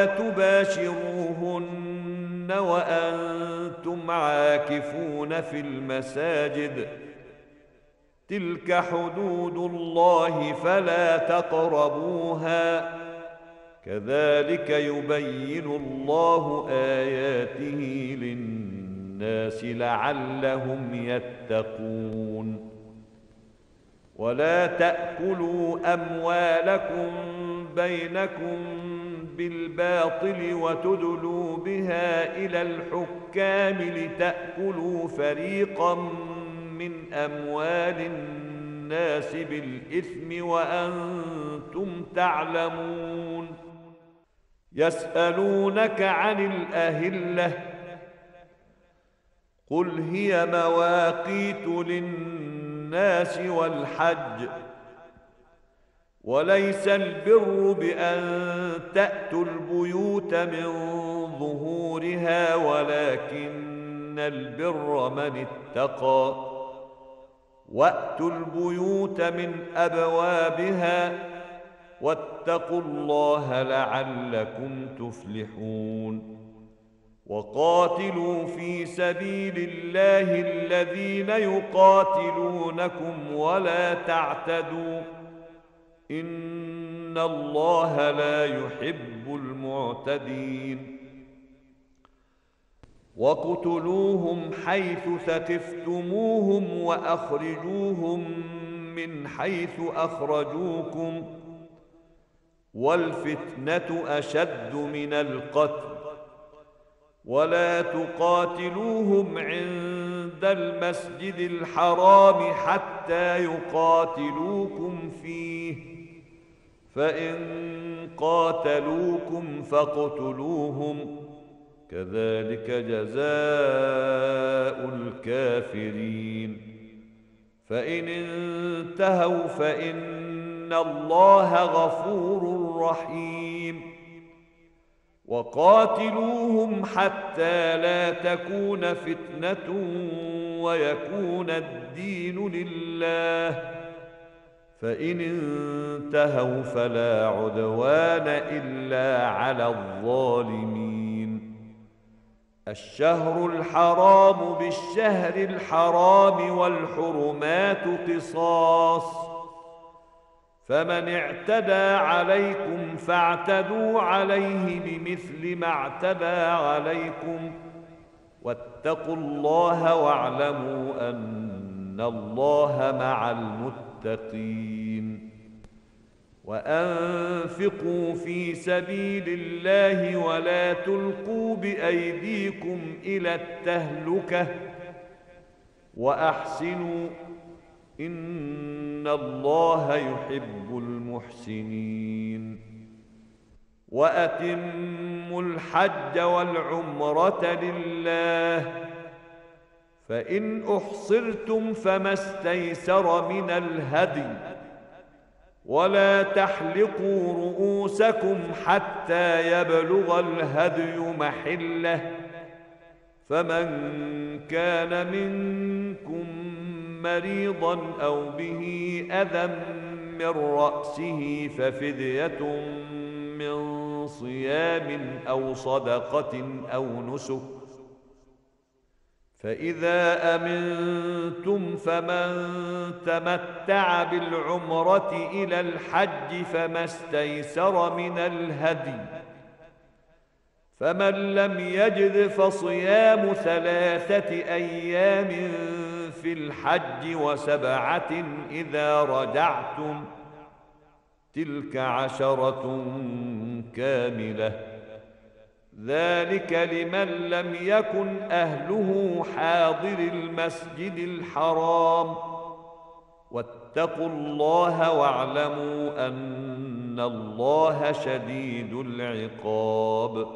تباشروهن وأنتم عاكفون في المساجد، تلك حدود الله فلا تقربوها كذلك يبين الله آياته للناس لعلهم يتقون ولا تأكلوا أموالكم بينكم بالباطل وتدلوا بها إلى الحكام لتأكلوا فريقا من أموال الناس بالإثم وأنتم تعلمون يسألونك عن الأهلة قل هي مواقيت للناس والحج وليس البر بأن تأتوا البيوت من ظهورها ولكن البر من اتقى وأتوا البيوت من أبوابها واتقوا الله لعلكم تفلحون وقاتلوا في سبيل الله الذين يقاتلونكم ولا تعتدوا إن الله لا يحب المعتدين وقتلوهم حيث ثقفتموهم وأخرجوهم من حيث أخرجوكم والفتنة أشد من القتل ولا تقاتلوهم عند المسجد الحرام حتى يقاتلوكم فيه فإن قاتلوكم فاقتلوهم كذلك جزاء الكافرين فإن انتهوا فإن الله غفور رحيم وقاتلوهم حتى لا تكون فتنة ويكون الدين لله فإن انتهوا فلا عدوان إلا على الظالمين الشهر الحرام بالشهر الحرام والحرمات قصاص فمن اعتدى عليكم فاعتدوا عليه بمثل ما اعتدى عليكم واتقوا الله واعلموا أن الله مع المتقين وأنفقوا في سبيل الله ولا تلقوا بأيديكم إلى التهلكة وأحسنوا إن الله يحب المحسنين وأتموا الحج والعمرة لله فإن أحصرتم فما استيسر من الهدي ولا تحلقوا رؤوسكم حتى يبلغ الهدي محله فمن كان منكم مريضا أو به أذى من رأسه ففدية من صيام أو صدقة أو نسك فإذا أمنتم فمن تمتع بالعمرة إلى الحج فما استيسر من الهدي فمن لم يجد فصيام ثلاثة أيام في الحج وسبعة إذا رجعتم تلك عشرة كاملة ذلك لمن لم يكن أهله حاضر المسجد الحرام واتقوا الله واعلموا أن الله شديد العقاب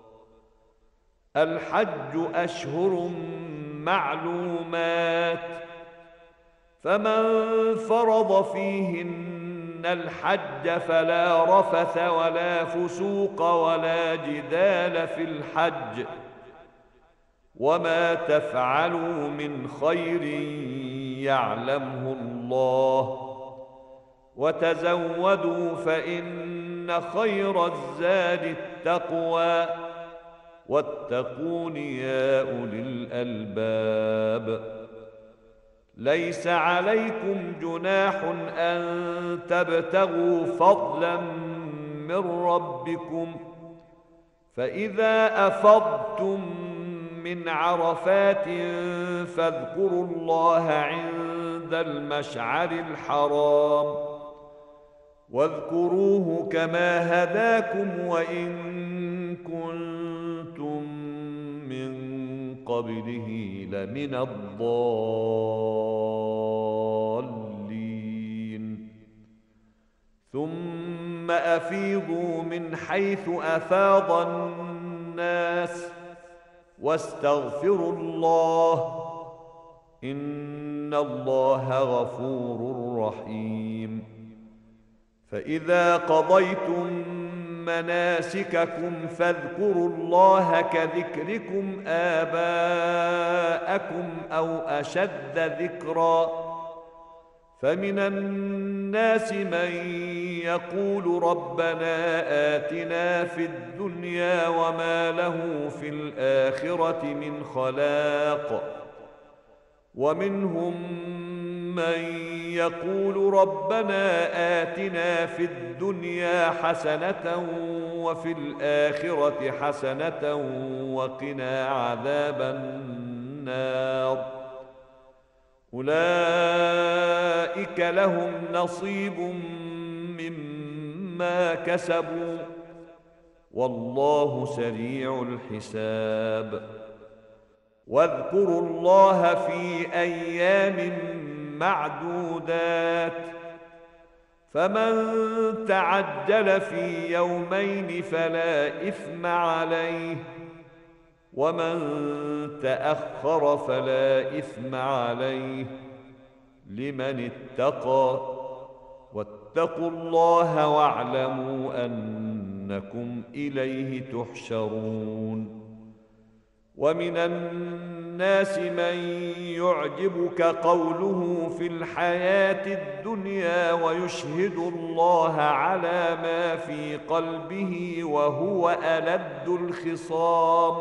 الحج أشهر معلومات فمن فرض فيهن الحج فلا رفث ولا فسوق ولا جدال في الحج وما تفعلوا من خير يعلمه الله وتزودوا فإن خير الزاد التقوى واتقون يا أولي الألباب ليس عليكم جناح أن تبتغوا فضلا من ربكم، فإذا أفضتم من عرفات فاذكروا الله عند المشعر الحرام، واذكروه كما هداكم وإن كنتم من قبله لمن الضالين. ثم أفيضوا من حيث أفاض الناس واستغفروا الله، إن الله غفور رحيم. فإذا قضيتم مناسككم فاذكروا الله كذكركم آباءكم أو أشد ذكرا، فمن الناس من يقول ربنا آتنا في الدنيا وما له في الآخرة من خلاق، ومنهم من يقول ربنا آتنا في الدنيا حسنة وفي الآخرة حسنة وقنا عذاب النار، أولئك لهم نصيب مما كسبوا والله سريع الحساب. واذكروا الله في أيام معدودات، فمن تعجل في يومين فلا إثم عليه، ومن تأخر فلا إثم عليه، لمن اتقى، واتقوا الله واعلموا أنكم إليه تحشرون. ومن الناس من يعجبك قوله في الحياة الدنيا ويشهد الله على ما في قلبه وهو ألد الخصام،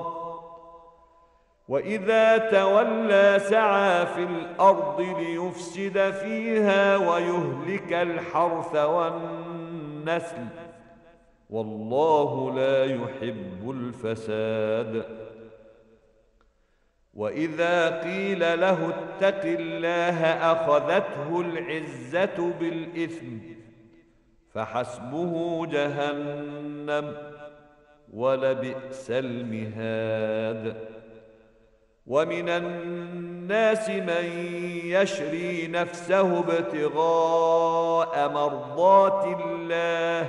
وإذا تولى سعى في الأرض ليفسد فيها ويهلك الحرث والنسل، والله لا يحب الفساد. وإذا قيل له اتق الله أخذته العزة بالإثم، فحسبه جهنم ولبئس المهاد. ومن الناس من يشري نفسه ابتغاء مرضات الله،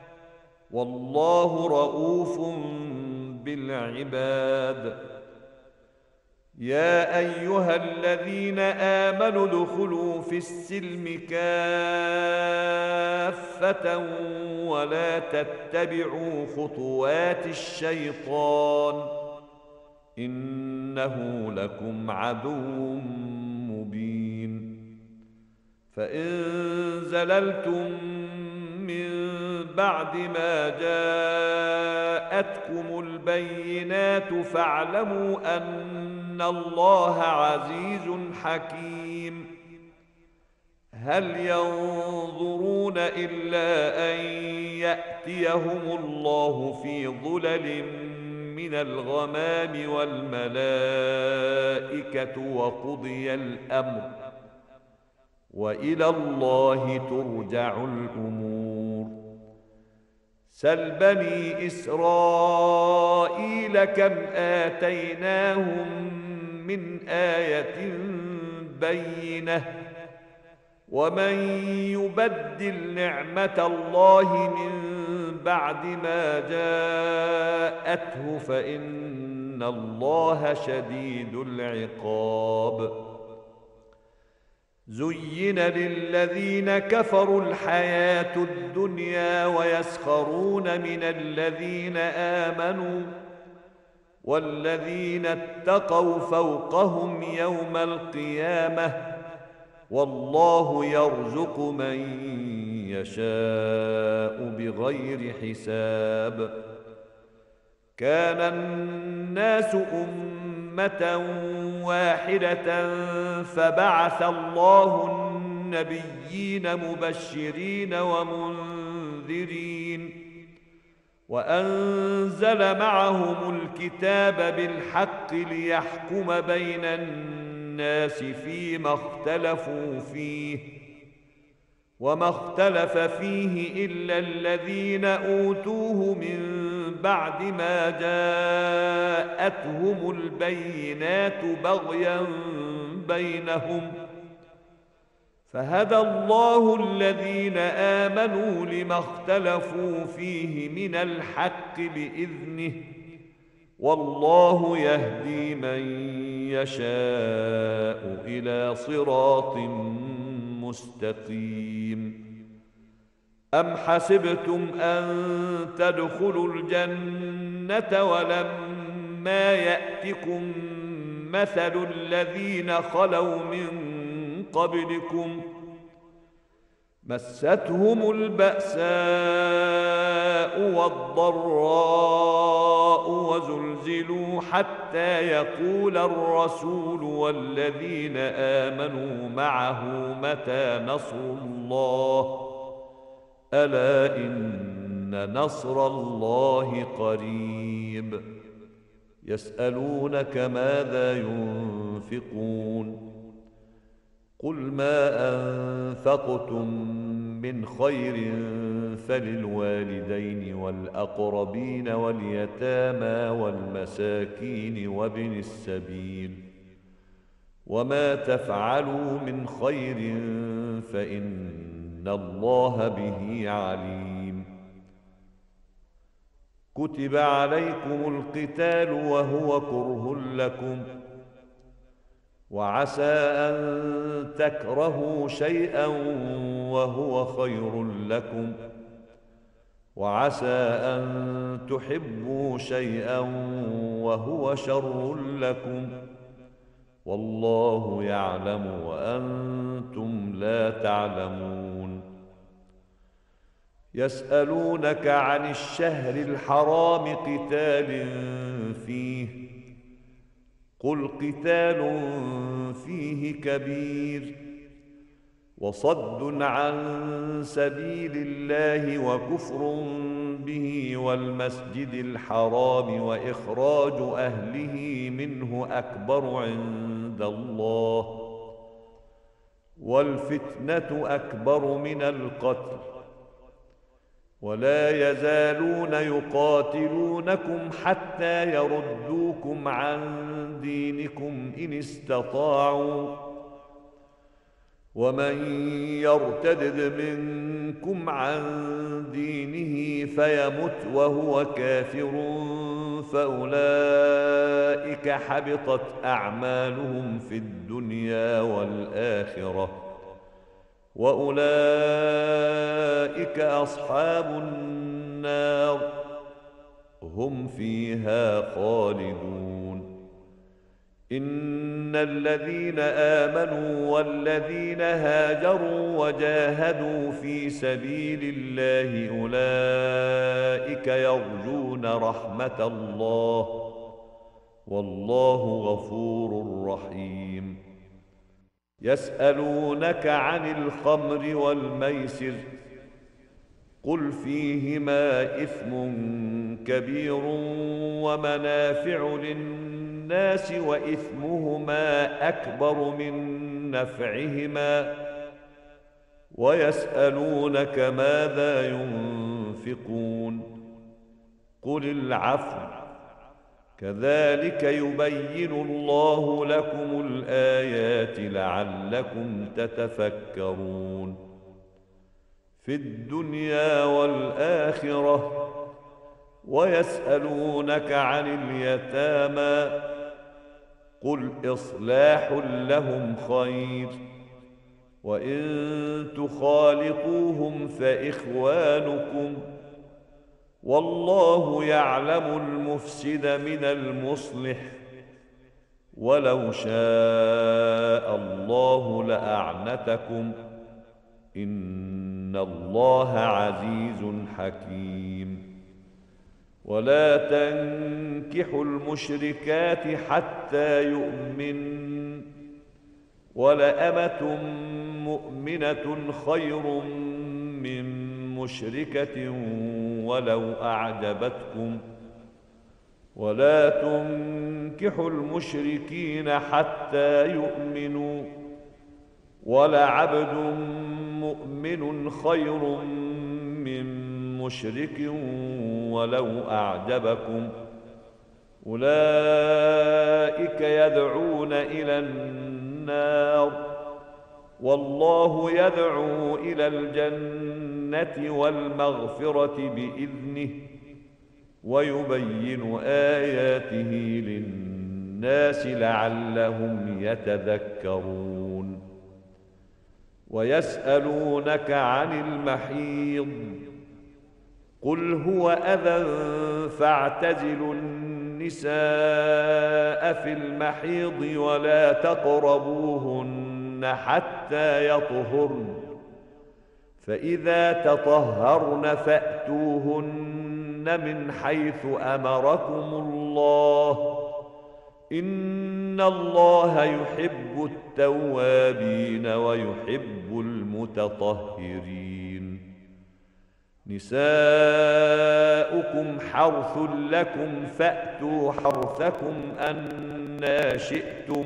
والله رؤوف بالعباد. يا أيها الذين آمنوا ادخلوا في السلم كافة ولا تتبعوا خطوات الشيطان، إنه لكم عدو مبين. فإن زللتم من بعد ما جاءتكم البينات فاعلموا أن الله عزيز حكيم. هل ينظرون إلا أن يأتيهم الله في ظلل من الغمام والملائكة وقضي الأمر، وإلى الله ترجع الأمور. سل بني إسرائيل كم آتيناهم من آية بينة، ومن يبدل نعمة الله من بعد ما جاءته فإن الله شديد العقاب. زين للذين كفروا الحياة الدنيا ويسخرون من الذين آمنوا، والذين اتقوا فوقهم يوم القيامة، والله يرزق من يشاء بغير حساب. كان الناس أمة أمة واحدة فبعث الله النبيين مبشرين ومنذرين وأنزل معهم الكتاب بالحق ليحكم بين الناس فيما اختلفوا فيه وما اختلف فيه إلا الذين أوتوه من بعد ما جاءتهم البينات بغيا بينهم فهدى الله الذين آمنوا لما اختلفوا فيه من الحق بإذنه والله يهدي من يشاء إلى صراط مستقيم. أم حسبتم أن تدخلوا الجنة ولما يأتكم مثل الذين خلوا من قبلكم مستهم البأساء والضراء وزلزلوا حتى يقول الرسول والذين آمنوا معه متى نصر الله ألا إن نصر الله قريب. يسألونك ماذا ينفقون قل ما أنفقتم من خير فللوالدين والأقربين واليتامى والمساكين وابن السبيل وما تفعلوا من خير فإن الله به عليم. كتب عليكم القتال وهو كره لكم وعسى أن تكرهوا شيئا وهو خير لكم وعسى أن تحبوا شيئا وهو شر لكم والله يعلم وأنتم لا تعلمون. يسألونك عن الشهر الحرام قتال فيه قل قتال فيه كبير وصد عن سبيل الله وكفر به والمسجد الحرام وإخراج أهله منه أكبر عند الله والفتنة أكبر من القتل ولا يزالون يقاتلونكم حتى يردوكم عن دينكم إن استطاعوا ومن يرتدد منكم عن دينه فيمت وهو كافر فأولئك حبطت أعمالهم في الدنيا والآخرة وأولئك أصحاب النار هم فيها خالدون. إن الذين آمنوا والذين هاجروا وجاهدوا في سبيل الله أولئك يرجون رحمة الله والله غفور رحيم. يسألونك عن الخمر والميسر قل فيهما إثم كبير ومنافع للناس وإثمهما أكبر من نفعهما ويسألونك ماذا ينفقون قل العفو كذلك يبين الله لكم الآيات لعلكم تتفكرون. في الدنيا والآخرة ويسألونك عن اليتامى قل إصلاح لهم خير وإن تخالطوهم فإخوانكم والله يعلم المفسد من المصلح ولو شاء الله لأعنتكم إن الله عزيز حكيم. ولا تنكحوا المشركات حتى يؤمن، ولأمة مؤمنة خير من مشركة ولو أعجبتكم، ولا تنكحوا المشركين حتى يؤمنوا، ولعبد مؤمن خير من مشرك ولو أعجبكم، أولئك يدعون إلى النار والله يدعو إلى الجنة والمغفرة بإذنه، ويبين آياته للناس لعلهم يتذكرون. ويسألونك عن المحيض قل هو أذى فاعتزلوا النساء في المحيض ولا تقربوهن حتى يطهرن، فإذا تطهرن فأتوهن من حيث أمركم الله، إن الله يحب التوابين ويحب المتطهرين. نساؤكم حرث لكم فأتوا حرثكم أنى شئتم،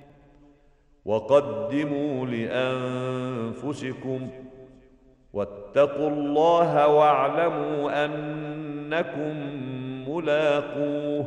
وقدموا لأنفسكم، واتقوا الله واعلموا أنكم ملاقوه،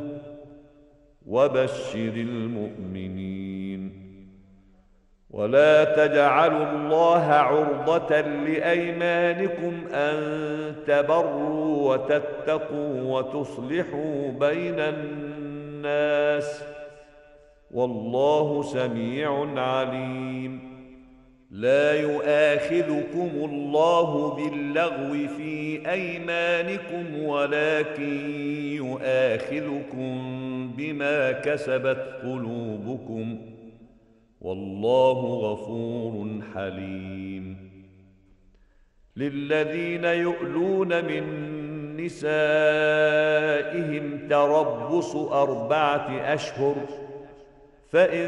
وبشر المؤمنين. ولا تجعلوا الله عرضة لأيمانكم أن تبروا وتتقوا وتصلحوا بين الناس، والله سميع عليم. لا يؤاخذكم الله باللغو في أيمانكم ولكن يؤاخذكم بما كسبت قلوبكم، والله غفور حليم. للذين يؤلون من نسائهم تربص أربعة أشهر، فإن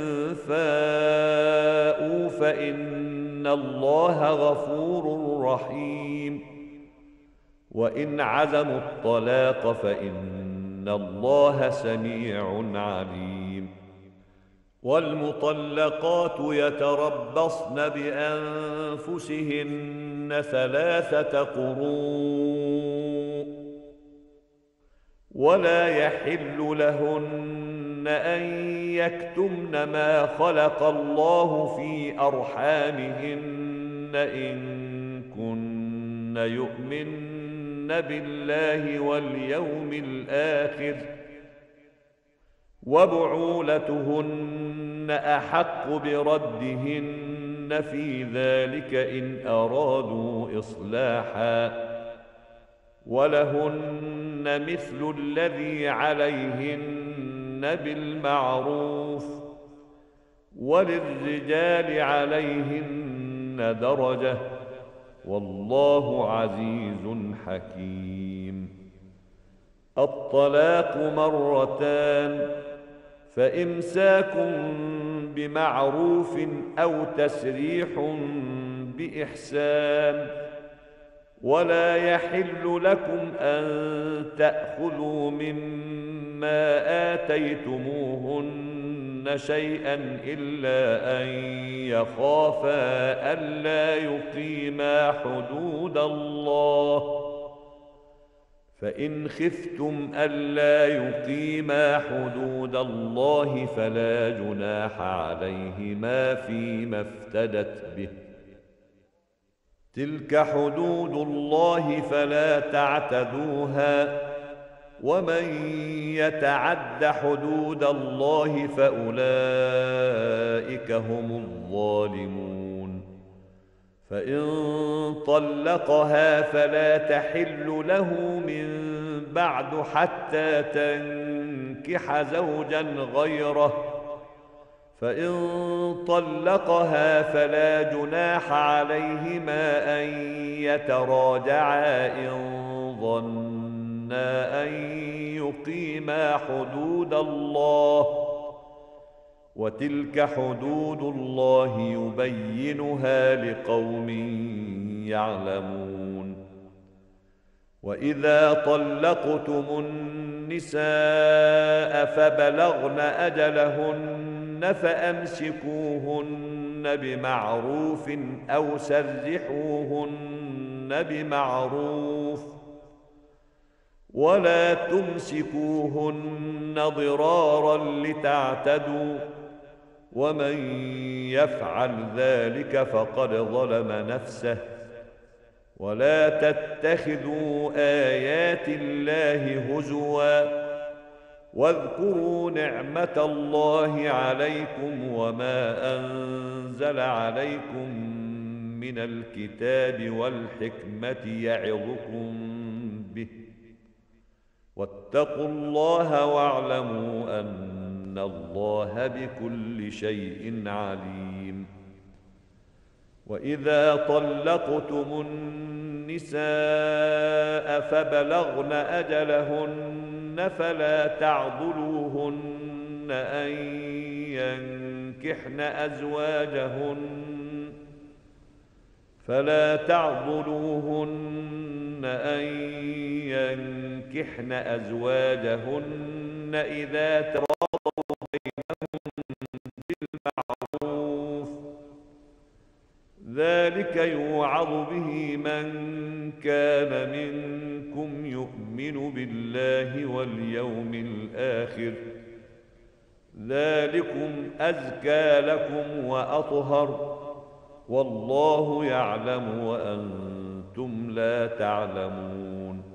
فاءوا فإن الله غفور رحيم، وإن عزموا الطلاق فإن الله سميع عليم. والمطلقات يتربصن بأنفسهن ثلاثة قروء، ولا يحل لهن أن يكتمن ما خلق الله في أرحامهن إن كن يؤمن بالله واليوم الآخر، وبعولتهن أحق بردهن في ذلك إن أرادوا إصلاحا، ولهن مثل الذي عليهن بالمعروف، وللرجال عليهن درجة، والله عزيز حكيم. الطلاق مرتان، فإمساك بمعروف أو تسريح بإحسان، ولا يحل لكم أن تأخذوا مما آتيتموهن شيئا إلا أن يخافا ألا يقيما حدود الله، فإن خفتم ألا يقيما حدود الله فلا جناح عليهما فيما افتدت به، تلك حدود الله فلا تعتدوها، ومن يتعد حدود الله فأولئك هم الظالمون. فإن طلقها فلا تحل له من بعد حتى تنكح زوجا غيره، فإن طلقها فلا جناح عليهما أن يتراجعا إن ظنا أن يقيما حدود الله، وتلك حدود الله يبينها لقوم يعلمون. وإذا طلقتم النساء فبلغن أجلهن فأمسكوهن بمعروف أو سرحوهن بمعروف، ولا تمسكوهن ضرارا لتعتدوا، ومن يفعل ذلك فقد ظلم نفسه. ولا تتخذوا آيات الله هزوا، واذكروا نعمة الله عليكم وما أنزل عليكم من الكتاب والحكمة يعظكم به، واتقوا الله واعلموا أن الله بكل شيء عليم. وإذا طلقتم النساء فبلغن أجلهن فلا تعضلوهن أن ينكحن أزواجهن فلا تعضلوهن أن ينكحن أزواجهن إذا تراضوا بينهم بالمعروف، ذلك يوعظ به من كان منكم يؤمن بالله واليوم الآخر، ذلكم أزكى لكم وأطهر، والله يعلم وأنتم لا تعلمون.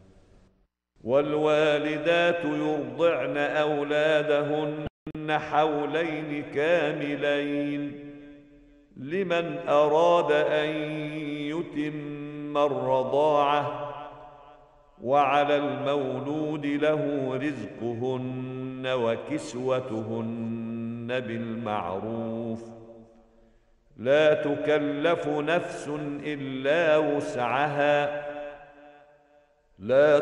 والوالدات يرضعن أولادهن حولين كاملين لمن أراد أن يتم الرضاعة، وعلى المولود له رزقهن وكسوتهن بالمعروف، لا تكلف نفس إلا وسعها، لا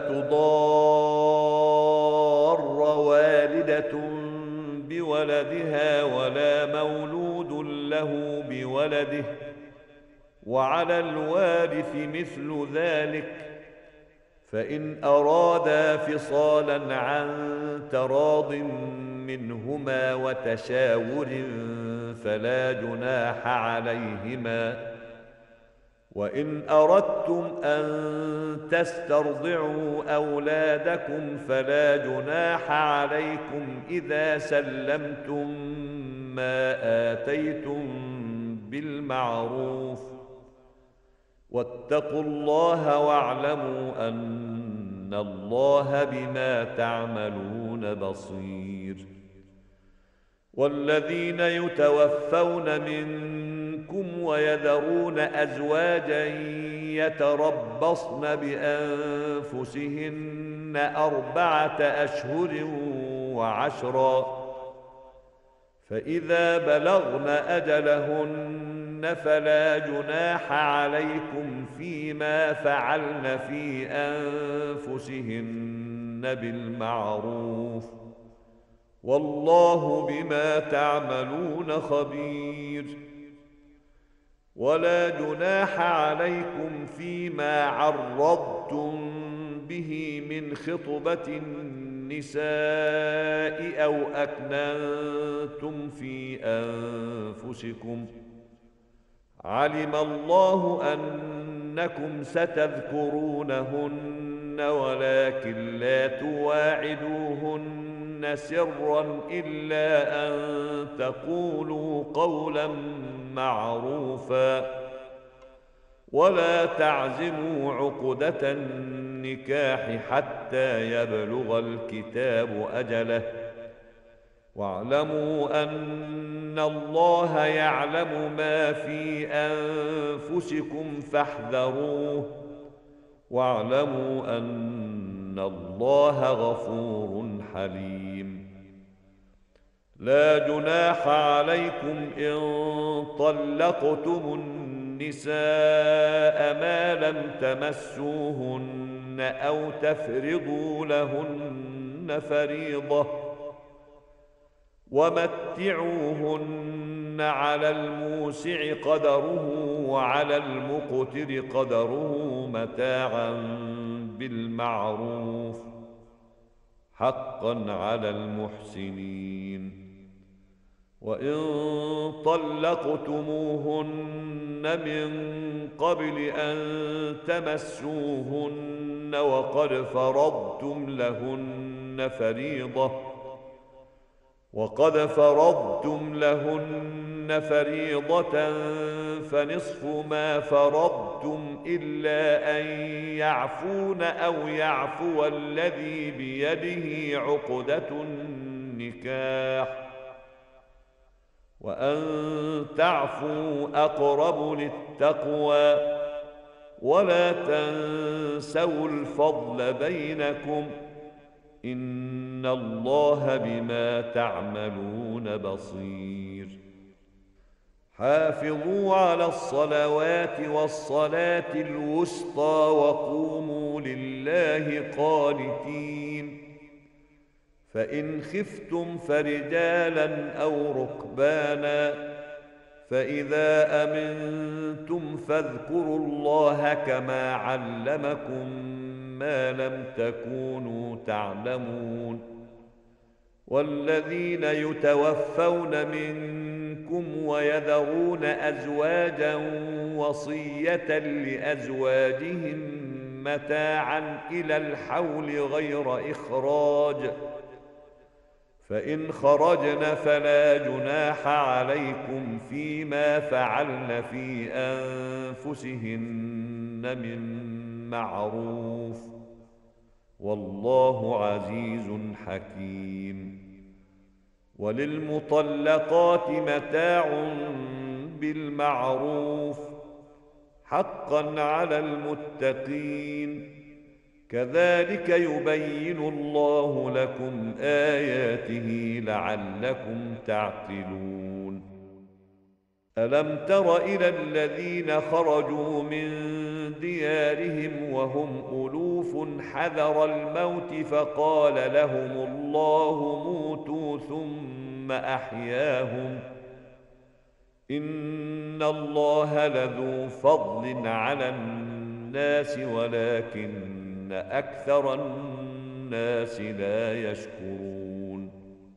تضار والدة بولدها ولا مولود له بولده، وعلى الوارث مثل ذلك، فإن أرادا فصالا عن تراض منهما وتشاور فلا جناح عليهما. وإن أردتم أن تسترضعوا أولادكم فلا جناح عليكم إذا سلمتم ما آتيتم بالمعروف، واتقوا الله واعلموا أن الله بما تعملون بصير. والذين يتوفون منكم ويذرون أزواجا يتربصن بأنفسهن أربعة أشهر وعشرا، فإذا بلغن أجلهن فلا جناح عليكم فيما فعلن في أنفسهن بالمعروف، والله بما تعملون خبير. ولا جناح عليكم فيما عرضتم به من خطبة النساء أو أكننتم في أنفسكم، علم الله أنكم ستذكرونهن ولكن لا تواعدوهن سرا إلا أن تقولوا قولا معروفا، ولا تعزموا عقدة النكاح حتى يبلغ الكتاب أجله، واعلموا أن الله يعلم ما في أنفسكم فاحذروه، واعلموا أن الله غفور حليم. لا جناح عليكم إن طلقتم النساء ما لم تمسوهن أو تفرضوا لهن فريضة ومتعوهن على الموسع قدره وعلى المقتر قدره متاعا بالمعروف حقا على المحسنين. وإن طلقتموهن من قبل أن تمسوهن وقد فرضتم لهن فريضة وقد فرضتم لهن فريضة فنصف ما فرضتم إلا أن يعفون أو يعفو الذي بيده عقدة النكاح وأن تعفوا أقرب للتقوى ولا تنسوا الفضل بينكم إن الله بما تعملون بصير. حافظوا على الصلوات والصلاة الوسطى وقوموا لله قانتين. فإن خفتم فرجالا أو ركبانا فإذا أمنتم فاذكروا الله كما علمكم ما لم تكونوا تعلمون. والذين يتوفون منكم ويذرون أزواجا وصية لأزواجهم متاعا إلى الحول غير إخراج فإن خرجن فلا جناح عليكم فيما فعلن في أنفسهن من معروف والله عزيز حكيم. وللمطلقات متاع بالمعروف حقا على المتقين كذلك يبين الله لكم آياته لعلكم تعقلون. ألم تر إلى الذين خرجوا من ديارهم وهم ألوف حذر الموت فقال لهم الله موتوا ثم أحياهم إن الله لذو فضل على الناس ولكن أكثر الناس لا يشكرون.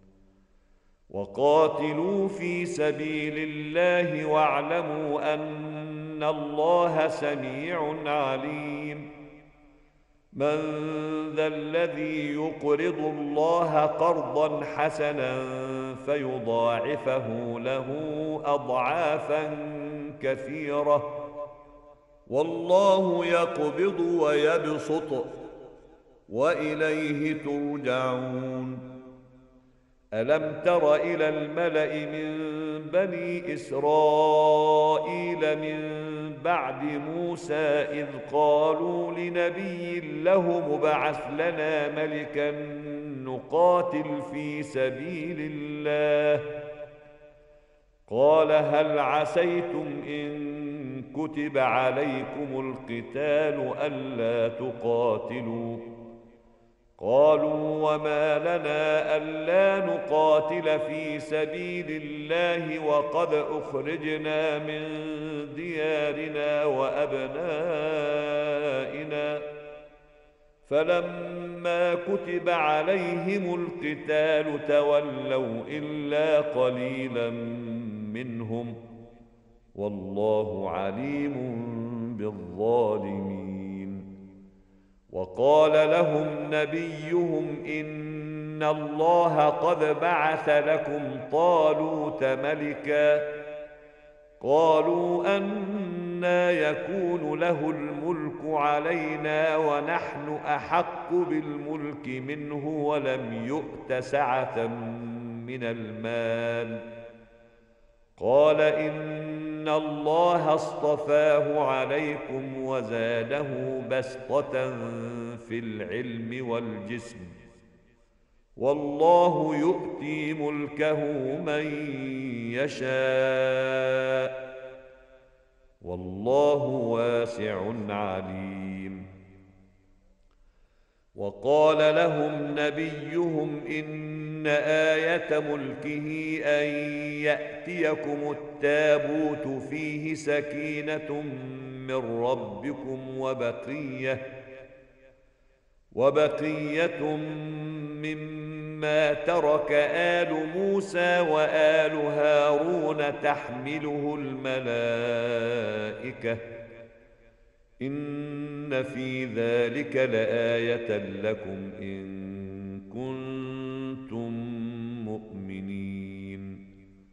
وقاتلوا في سبيل الله واعلموا أن الله سميع عليم. من ذا الذي يقرض الله قرضا حسنا فيضاعفه له أضعافا كثيرة والله يقبض ويبسط وإليه ترجعون. ألم تر إلى الملأ من بني إسرائيل من بعد موسى إذ قالوا لنبي له ابعث لنا ملكا نقاتل في سبيل الله قال هل عسيتم إن كتب عليكم القتال ألا تقاتلوا قالوا وما لنا ألا نقاتل في سبيل الله وقد أخرجنا من ديارنا وأبنائنا فلما كتب عليهم القتال تولوا إلا قليلا منهم والله عليم بالظالمين. وقال لهم نبيهم إن الله قد بعث لكم طالوت ملكا قالوا أنى يكون له الملك علينا ونحن أحق بالملك منه ولم يؤت سعة من المال قال إن الله اصطفاه عليكم وزاده بسطة في العلم والجسم والله يؤتي ملكه من يشاء والله واسع عليم. وقال لهم نبيهم إن آية ملكه أن يأتيكم التابوت فيه سكينة من ربكم وبقية وبقية مما ترك آل موسى وآل هارون تحمله الملائكة إن في ذلك لآية لكم إن كنتم مؤمنين.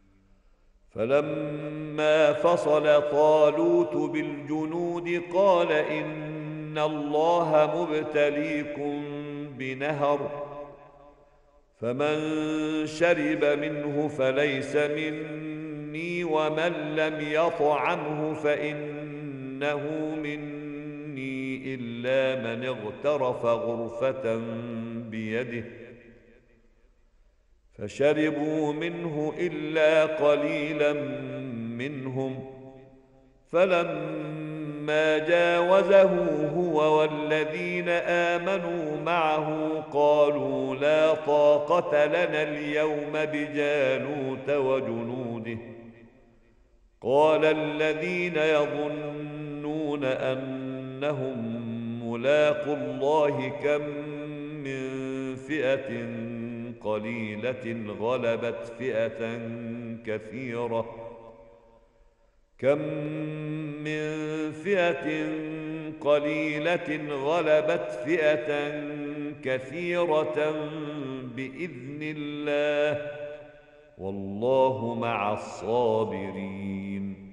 فلما فصل طالوت بالجنود قال إن الله مبتليكم بنهر فمن شرب منه فليس مني ومن لم يطعمه فإنه مني إلا من اغترف غرفة بيده فشربوا منه إلا قليلا منهم. فلما جاوزه هو والذين آمنوا معه قالوا لا طاقة لنا اليوم بجالوت وجنوده. قال الذين يظنون أنهم ملاقوا الله كم من فئة قليلة غلبت فئة كثيرة كم من فئة قليلة غلبت فئة كثيرة بإذن الله والله مع الصابرين.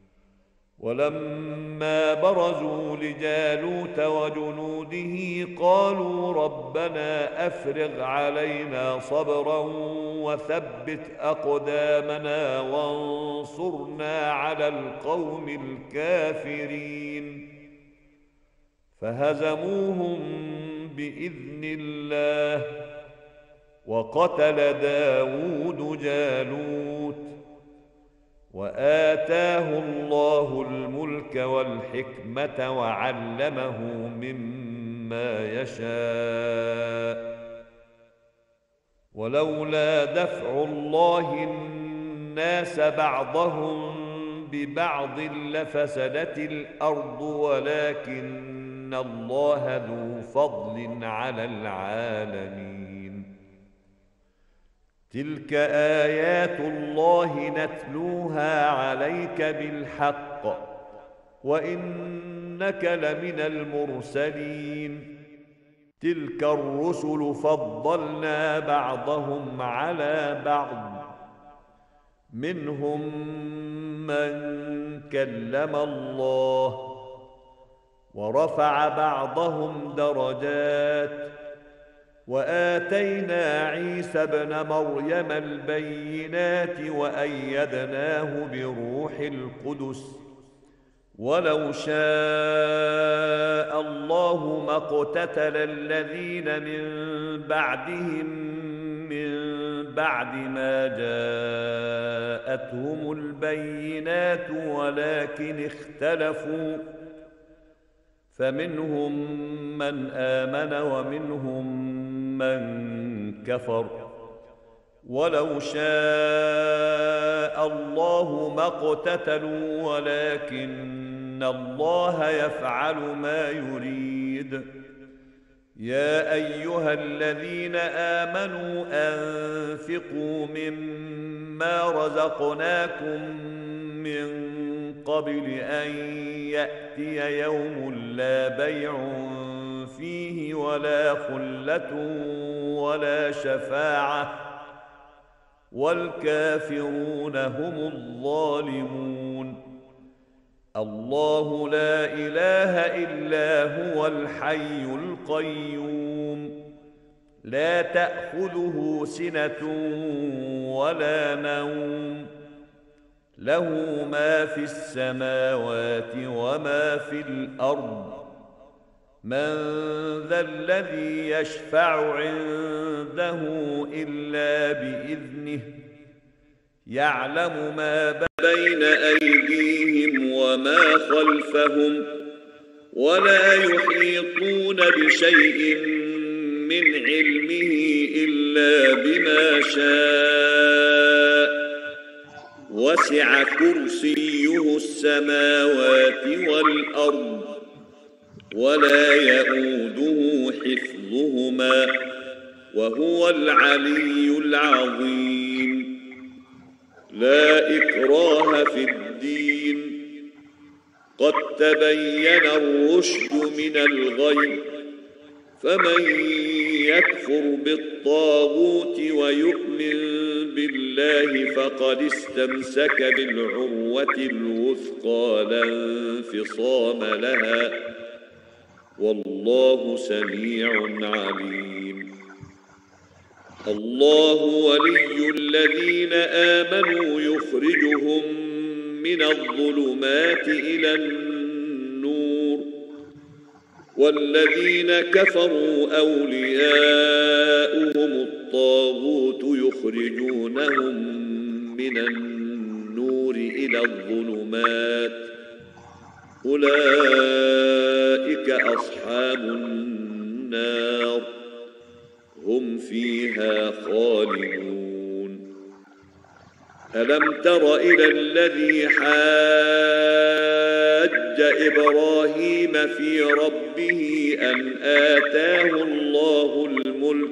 ولما برزوا لجالوت وجنوده قالوا ربنا أفرغ علينا صبرا وثبت أقدامنا وانصرنا على القوم الكافرين. فهزموهم بإذن الله وقتل داود جالوت وآتاه الله الملك والحكمة وعلمه مما يشاء. ولولا دفع الله الناس بعضهم ببعض لفسدت الأرض ولكن الله ذو فضل على العالمين. تلك آيات الله نتلوها عليك بالحق وإنك لمن المرسلين. تلك الرسل فضلنا بعضهم على بعض منهم من كلم الله ورفع بعضهم درجات وآتينا عيسى ابن مريم البينات وأيدناه بروح القدس. ولو شاء الله ما اقتتل الذين من بعدهم من بعد ما جاءتهم البينات ولكن اختلفوا فمنهم من آمن ومنهم من كفر. ولو شاء الله ما اقتتلوا ولكن الله يفعل ما يريد. يا أيها الذين آمنوا أنفقوا مما رزقناكم من قبل أن يأتي يوم لا بيع فيه ولا خلة ولا شفاعة والكافرون هم الظالمون. الله لا إله إلا هو الحي القيوم لا تأخذه سنة ولا نوم له ما في السماوات وما في الأرض. من ذا الذي يشفع عنده إلا بإذنه يعلم ما بين أيديهم وما خلفهم ولا يحيطون بشيء من علمه إلا بما شاء وسع كرسيه السماوات والأرض ولا يئوده حفظهما وهو العلي العظيم. لا إكراه في الدين قد تبين الرشد من الغي فمن يكفر بالطاغوت ويؤمن بالله فقد استمسك بالعروة الوثقى لا انفصام لها والله سميع عليم. الله ولي الذين آمنوا يخرجهم من الظلمات إلى النور والذين كفروا أولياؤهم الطاغوت يخرجونهم من النور إلى الظلمات أولئك أصحاب النار هم فيها خالدون. ألم تر إلى الذي حاج إبراهيم في ربه أن آتاه الله الملك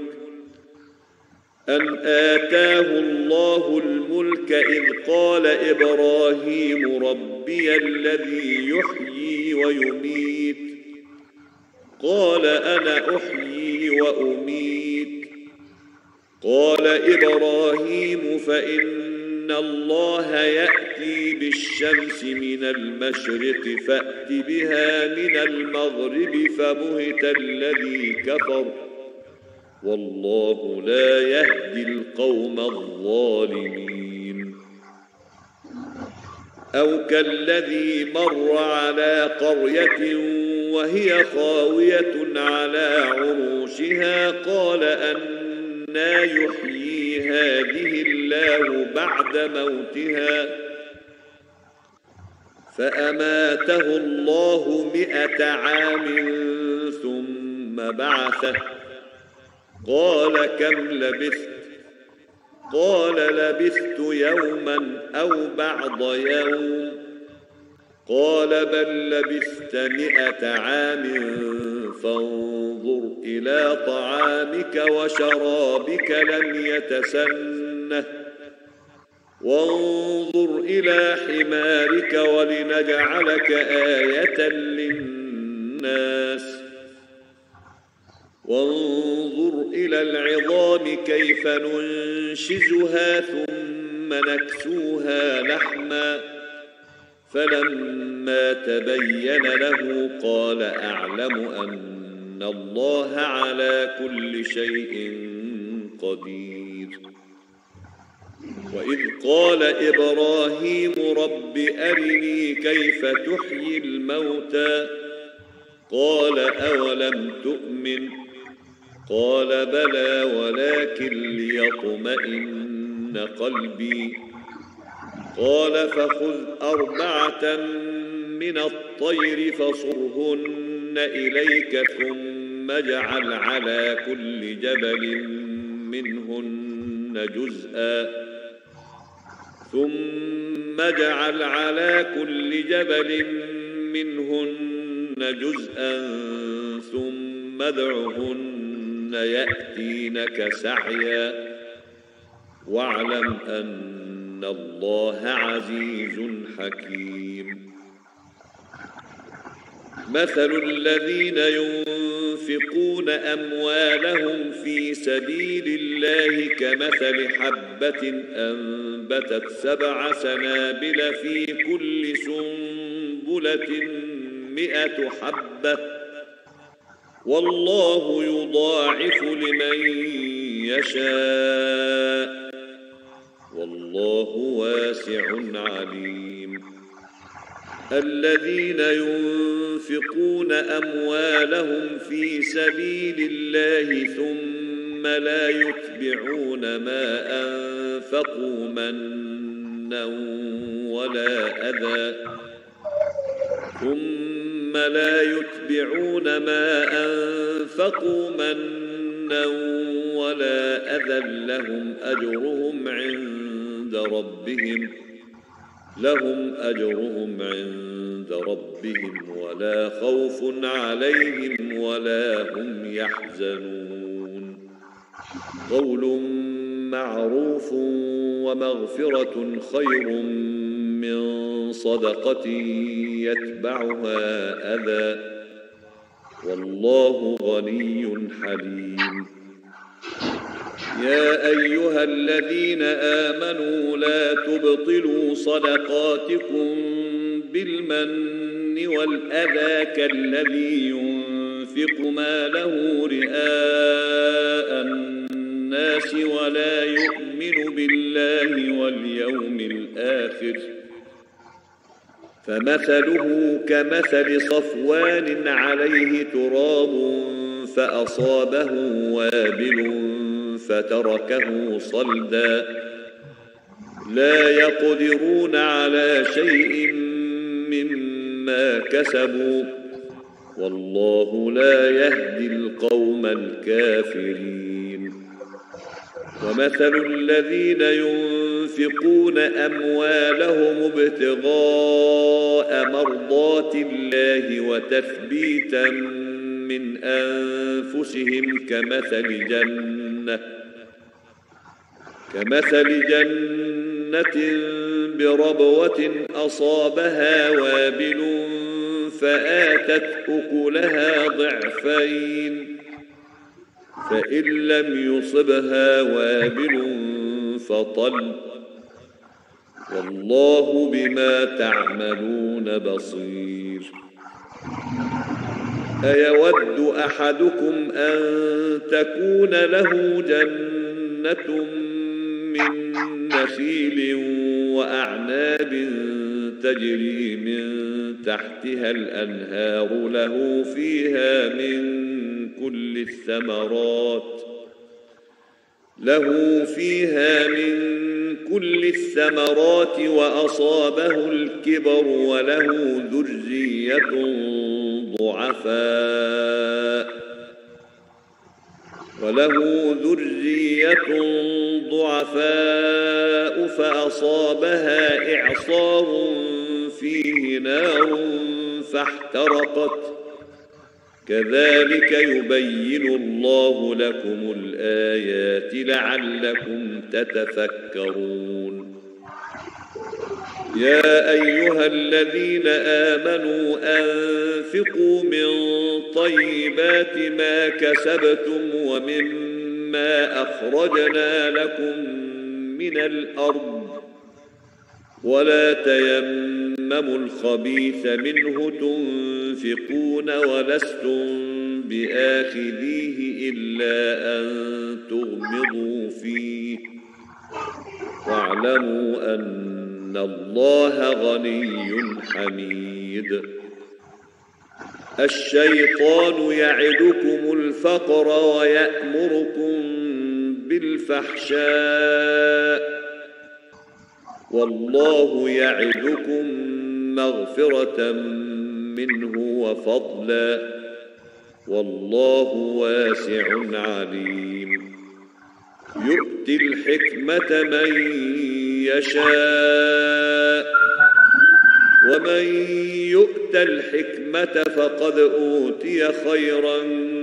أن آتاه الله الملك إذ قال إبراهيم ربي الذي يحيي ويميت قال أنا أحيي وأميت قال إبراهيم فإن الله يأتي بالشمس من المشرق فأت بها من المغرب فبهت الذي كفر والله لا يهدي القوم الظالمين. أو كالذي مر على قرية وهي خاوية على عروشها قال أنى يحيي هذه الله بعد موتها فأماته الله مئة عام ثم بعثه قال كم لبثت قال لبثت يوما أو بعض يوم قال بل لبثت مئة عام فانظر إلى طعامك وشرابك لم يتسنه وانظر إلى حمارك ولنجعلك آية للناس وانظر إلى العظام كيف ننشزها ثم نكسوها لحما فلما تبين له قال أعلم أن الله على كل شيء قدير. وإذ قال إبراهيم رب أرني كيف تحيي الموتى قال أولم تؤمن قال بلى ولكن ليطمئن قلبي قال فخذ أربعة من الطير فصرهن إليك ثم اجعل على كل جبل منهن جزءا ثم اجعل على كل جبل منهن جزءا ثم ادعهن يأتينك سعيا واعلم أن الله عزيز حكيم. مثل الذين ينفقون أموالهم في سبيل الله كمثل حبة أنبتت سبع سنابل في كل سنبلة مئة حبة والله يضاعف لمن يشاء والله واسع عليم. الذين ينفقون أموالهم في سبيل الله ثم لا يتبعون ما أنفقوا منا ولا أذى ثم لا يتبعون ما أنفقوا منا ولا أذى لهم أجرهم عند ربهم لهم أجرهم عند ربهم ولا خوف عليهم ولا هم يحزنون قول معروف ومغفرة خير من صدقة يتبعها أذى والله غني حليم يا أيها الذين آمنوا لا تبطلوا صدقاتكم بالمن والأذى كالذي ينفق ماله رئاء الناس ولا يؤمن بالله واليوم الآخر فمثله كمثل صفوان عليه تراب فأصابه وابل فتركه صلدا لا يقدرون على شيء مما كسبوا والله لا يهدي القوم الكافرين ومثل الذين ينفقون أموالهم ابتغاء مرضات الله وتثبيتا من أنفسهم كمثل جنة كمثل جنة بربوة أصابها وابل فآتت أكلها ضعفين فإن لم يصبها وابل فطل والله بما تعملون بصير أيود أحدكم أن تكون له جنة من نخيل وأعناب تجري من تحتها الأنهار له فيها من كل الثمرات له فيها من كل الثمرات وأصابه الكبر وله ذرية ضعفاء وله ذرية ضعفاء فأصابها إعصار فيه نار فاحترقت كذلك يبين الله لكم الآيات لعلكم تتفكرون يا أيها الذين آمنوا أنفقوا من طيبات ما كسبتم ومما أخرجنا لكم من الأرض ولا تيمموا الخبيث منه تنفقون ولستم بآخذيه إلا أن تغمضوا فيه واعلموا أن الله غني حميد الشيطان يعدكم الفقر ويأمركم بالفحشاء والله يعدكم مغفرة منه وفضلا والله واسع عليم يؤتي الحكمة من يشاء ومن يؤت الحكمة فقد أوتي خيرا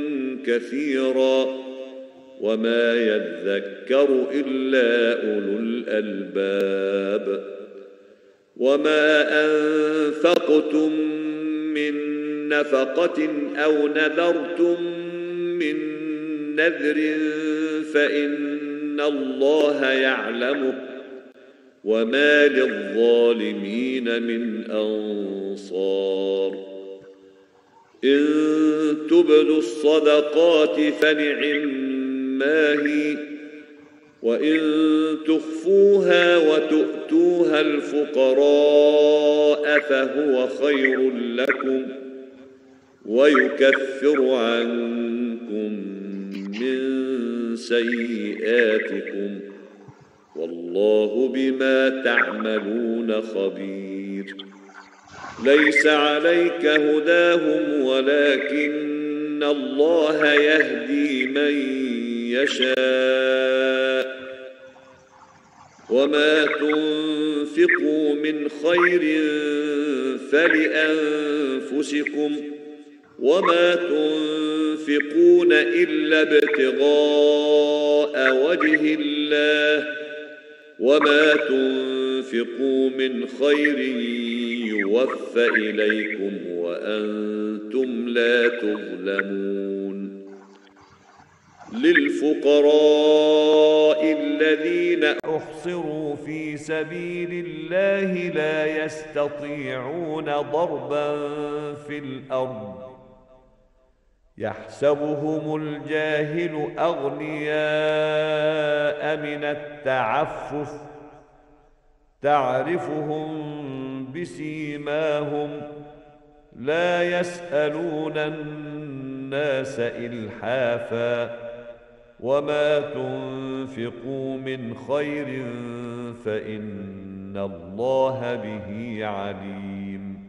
كثيرا وما يذكر إلا أولو الألباب وما أنفقتم من نفقة أو نذرتم من نذر فإن الله يعلمه وما للظالمين من أنصار إن تبدوا الصدقات فنعما هي وإن تخفوها وتؤتوها الفقراء فهو خير لكم ويكفر عنكم من سيئاتكم والله بما تعملون خبير ليس عليك هداهم ولكن إن الله يهدي من يشاء وما تنفقوا من خير فلأنفسكم وما تنفقون إلا ابتغاء وجه الله وما تنفقوا من خير يوفى إليكم وأنتم لا تظلمون للفقراء الذين أحصروا في سبيل الله لا يستطيعون ضربا في الأرض يحسبهم الجاهل أغنياء من التعفف تعرفهم بسيماهم لا يسألون الناس إلحافا وما تنفقوا من خير فإن الله به عليم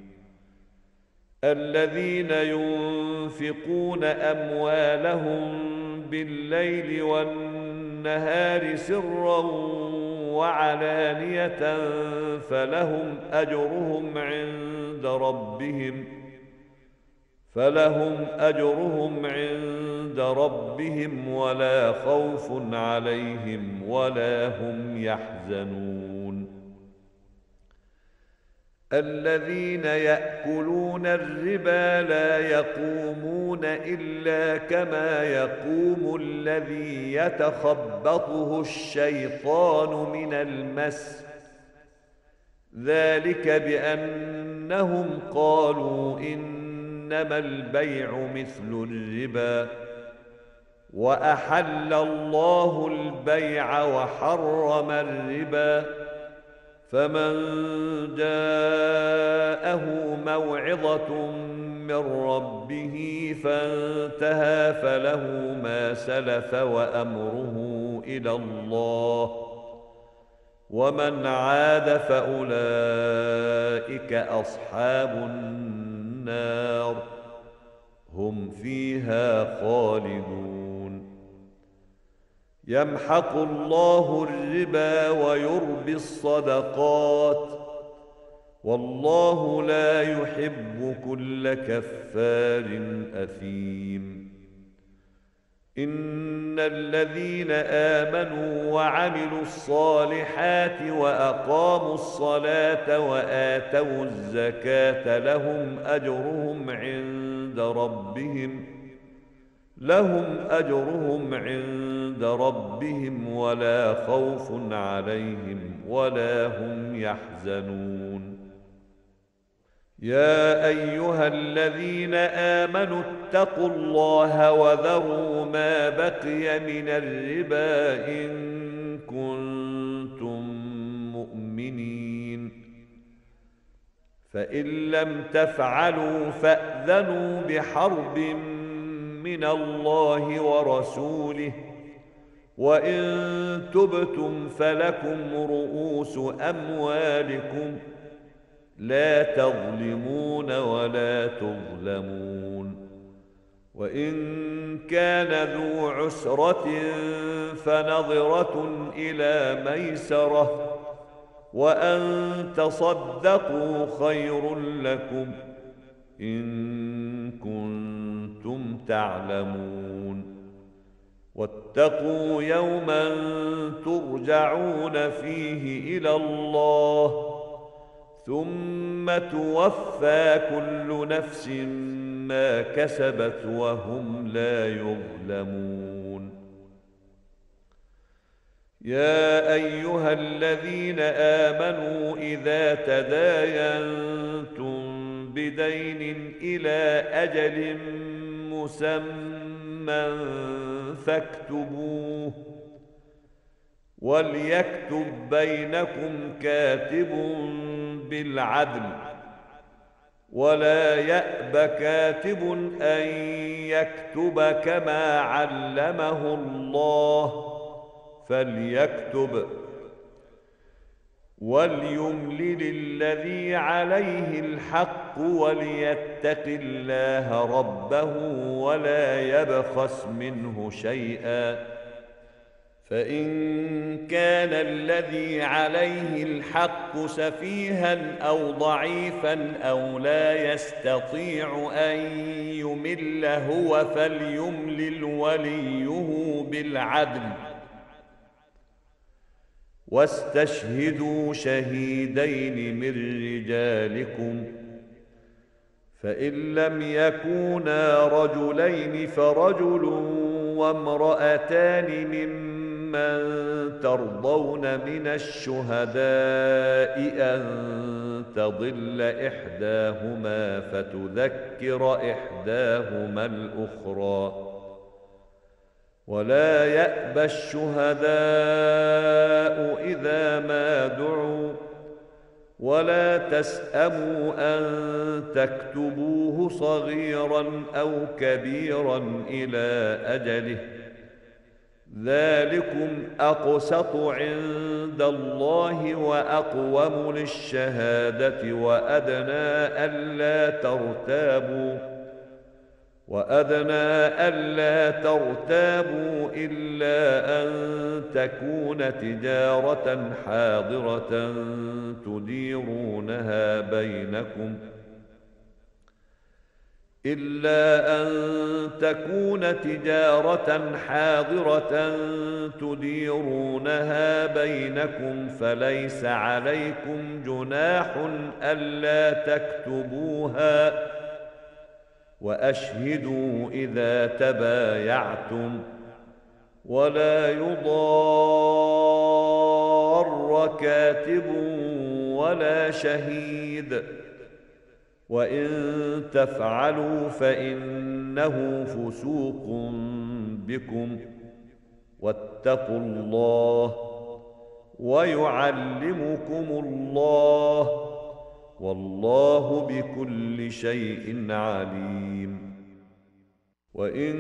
الذين ينفقون أموالهم بالليل والنهار سرا وعلانية فلهم أجرهم عند ربهم فلهم أجرهم عند ربهم ولا خوف عليهم ولا هم يحزنون الذين يأكلون الربا لا يقومون إلا كما يقوم الذي يتخبطه الشيطان من المس ذلك بأنهم قالوا إنما البيع مثل الربا وأحل الله البيع وحرم الربا فمن جاءه موعظة من ربه فانتهى فله ما سلف وأمره إلى الله ومن عاد فأولئك أصحاب النار هم فيها خالدون يمحق الله الربا ويربي الصدقات والله لا يحب كل كفار أثيم إن الذين آمنوا وعملوا الصالحات وأقاموا الصلاة وآتوا الزكاة لهم أجرهم عند ربهم لهم أجرهم عند ربهم ولا خوف عليهم ولا هم يحزنون يا أيها الذين آمنوا اتقوا الله وذروا ما بقي من الربا إن كنتم مؤمنين فإن لم تفعلوا فأذنوا بحرب من الله ورسوله وإن تبتم فلكم رؤوس أموالكم لا تظلمون ولا تظلمون وإن كان ذو عسرة فنظرة إلى ميسرة وأن تصدقوا خير لكم إن كنتم تعلمون واتقوا يوما ترجعون فيه إلى الله ثم توفى كل نفس ما كسبت وهم لا يظلمون يا أيها الذين آمنوا إذا تداينتم بدين إلى أجل مسمى فاكتبوه وليكتب بينكم كاتب بالعدل ولا يأب كاتب أن يكتب كما علمه الله فليكتب وليملل الذي عليه الحق وليتق الله ربه ولا يبخس منه شيئا، فإن كان الذي عليه الحق سفيها أو ضعيفا أو لا يستطيع أن يمل هو فليملل وليه بالعدل، واستشهدوا شهيدين من رجالكم، فإن لم يكونا رجلين فرجل وامرأتان ممن ترضون من الشهداء أن تضل إحداهما فتذكر إحداهما الأخرى، ولا يأبى الشهداء إذا ما دعوا، ولا تسأموا أن تكتبوه صغيرا أو كبيرا إلى أجله، ذلكم أقسط عند الله وأقوم للشهادة وأدنى ألا ترتابوا وأدنى ألا ترتابوا إلا أن تكون تجارة حاضرة تديرونها بينكم إلا أن تكون تجارة حاضرة تديرونها بينكم فليس عليكم جناح ألا تكتبوها، وأشهدوا إذا تبايعتم، ولا يضار كاتب ولا شهيد، وإن تفعلوا فإنه فسوق بكم، واتقوا الله ويعلمكم الله، والله بكل شيء عليم. وإن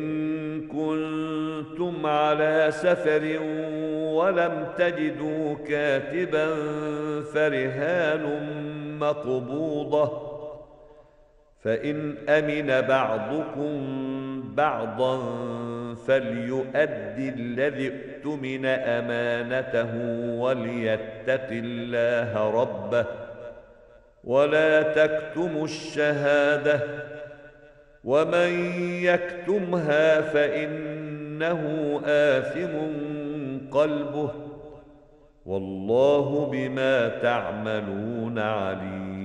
كنتم على سفر ولم تجدوا كاتبا فرهان مقبوضة، فإن أمن بعضكم بعضا فليؤدي الذي اؤتمن أمانته وليتق الله ربه، ولا تكتموا الشهادة، ومن يكتمها فإنه آثم قلبه، والله بما تعملون عليم.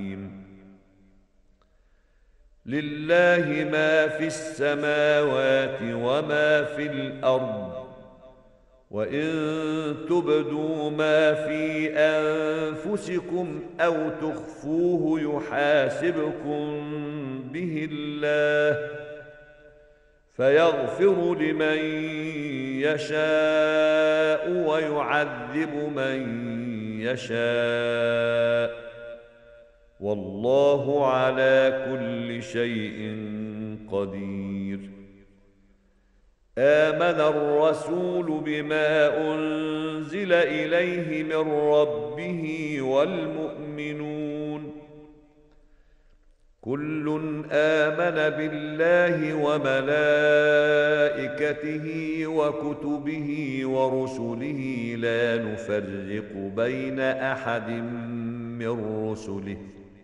لله ما في السماوات وما في الأرض، وإن تبدوا ما في أنفسكم أو تخفوه يحاسبكم به الله، فيغفر لمن يشاء ويعذب من يشاء، والله على كل شيء قدير. آمن الرسول بما أنزل إليه من ربه والمؤمنون كل آمن بالله وملائكته وكتبه ورسله لا نفرق بين أحد من رسله،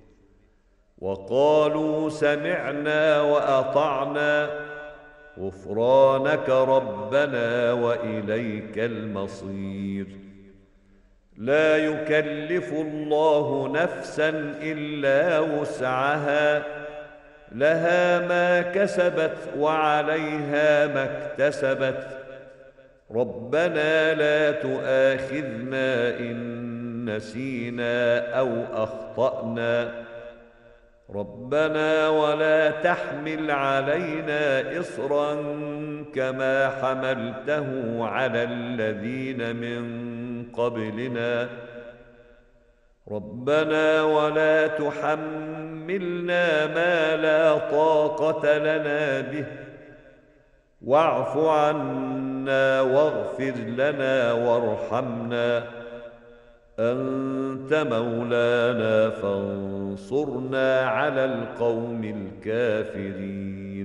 وقالوا سمعنا وأطعنا غفرانك ربنا وإليك المصير. لا يكلف الله نفسا إلا وسعها، لها ما كسبت وعليها ما اكتسبت، ربنا لا تؤاخذنا إن نسينا أو أخطأنا، ربنا ولا تحمل علينا إصرا كما حملته على الذين من قبلنا، ربنا ولا تحملنا ما لا طاقة لنا به، واعف عنا واغفر لنا وارحمنا، أنت أنت مولانا فانصرنا على القوم الكافرين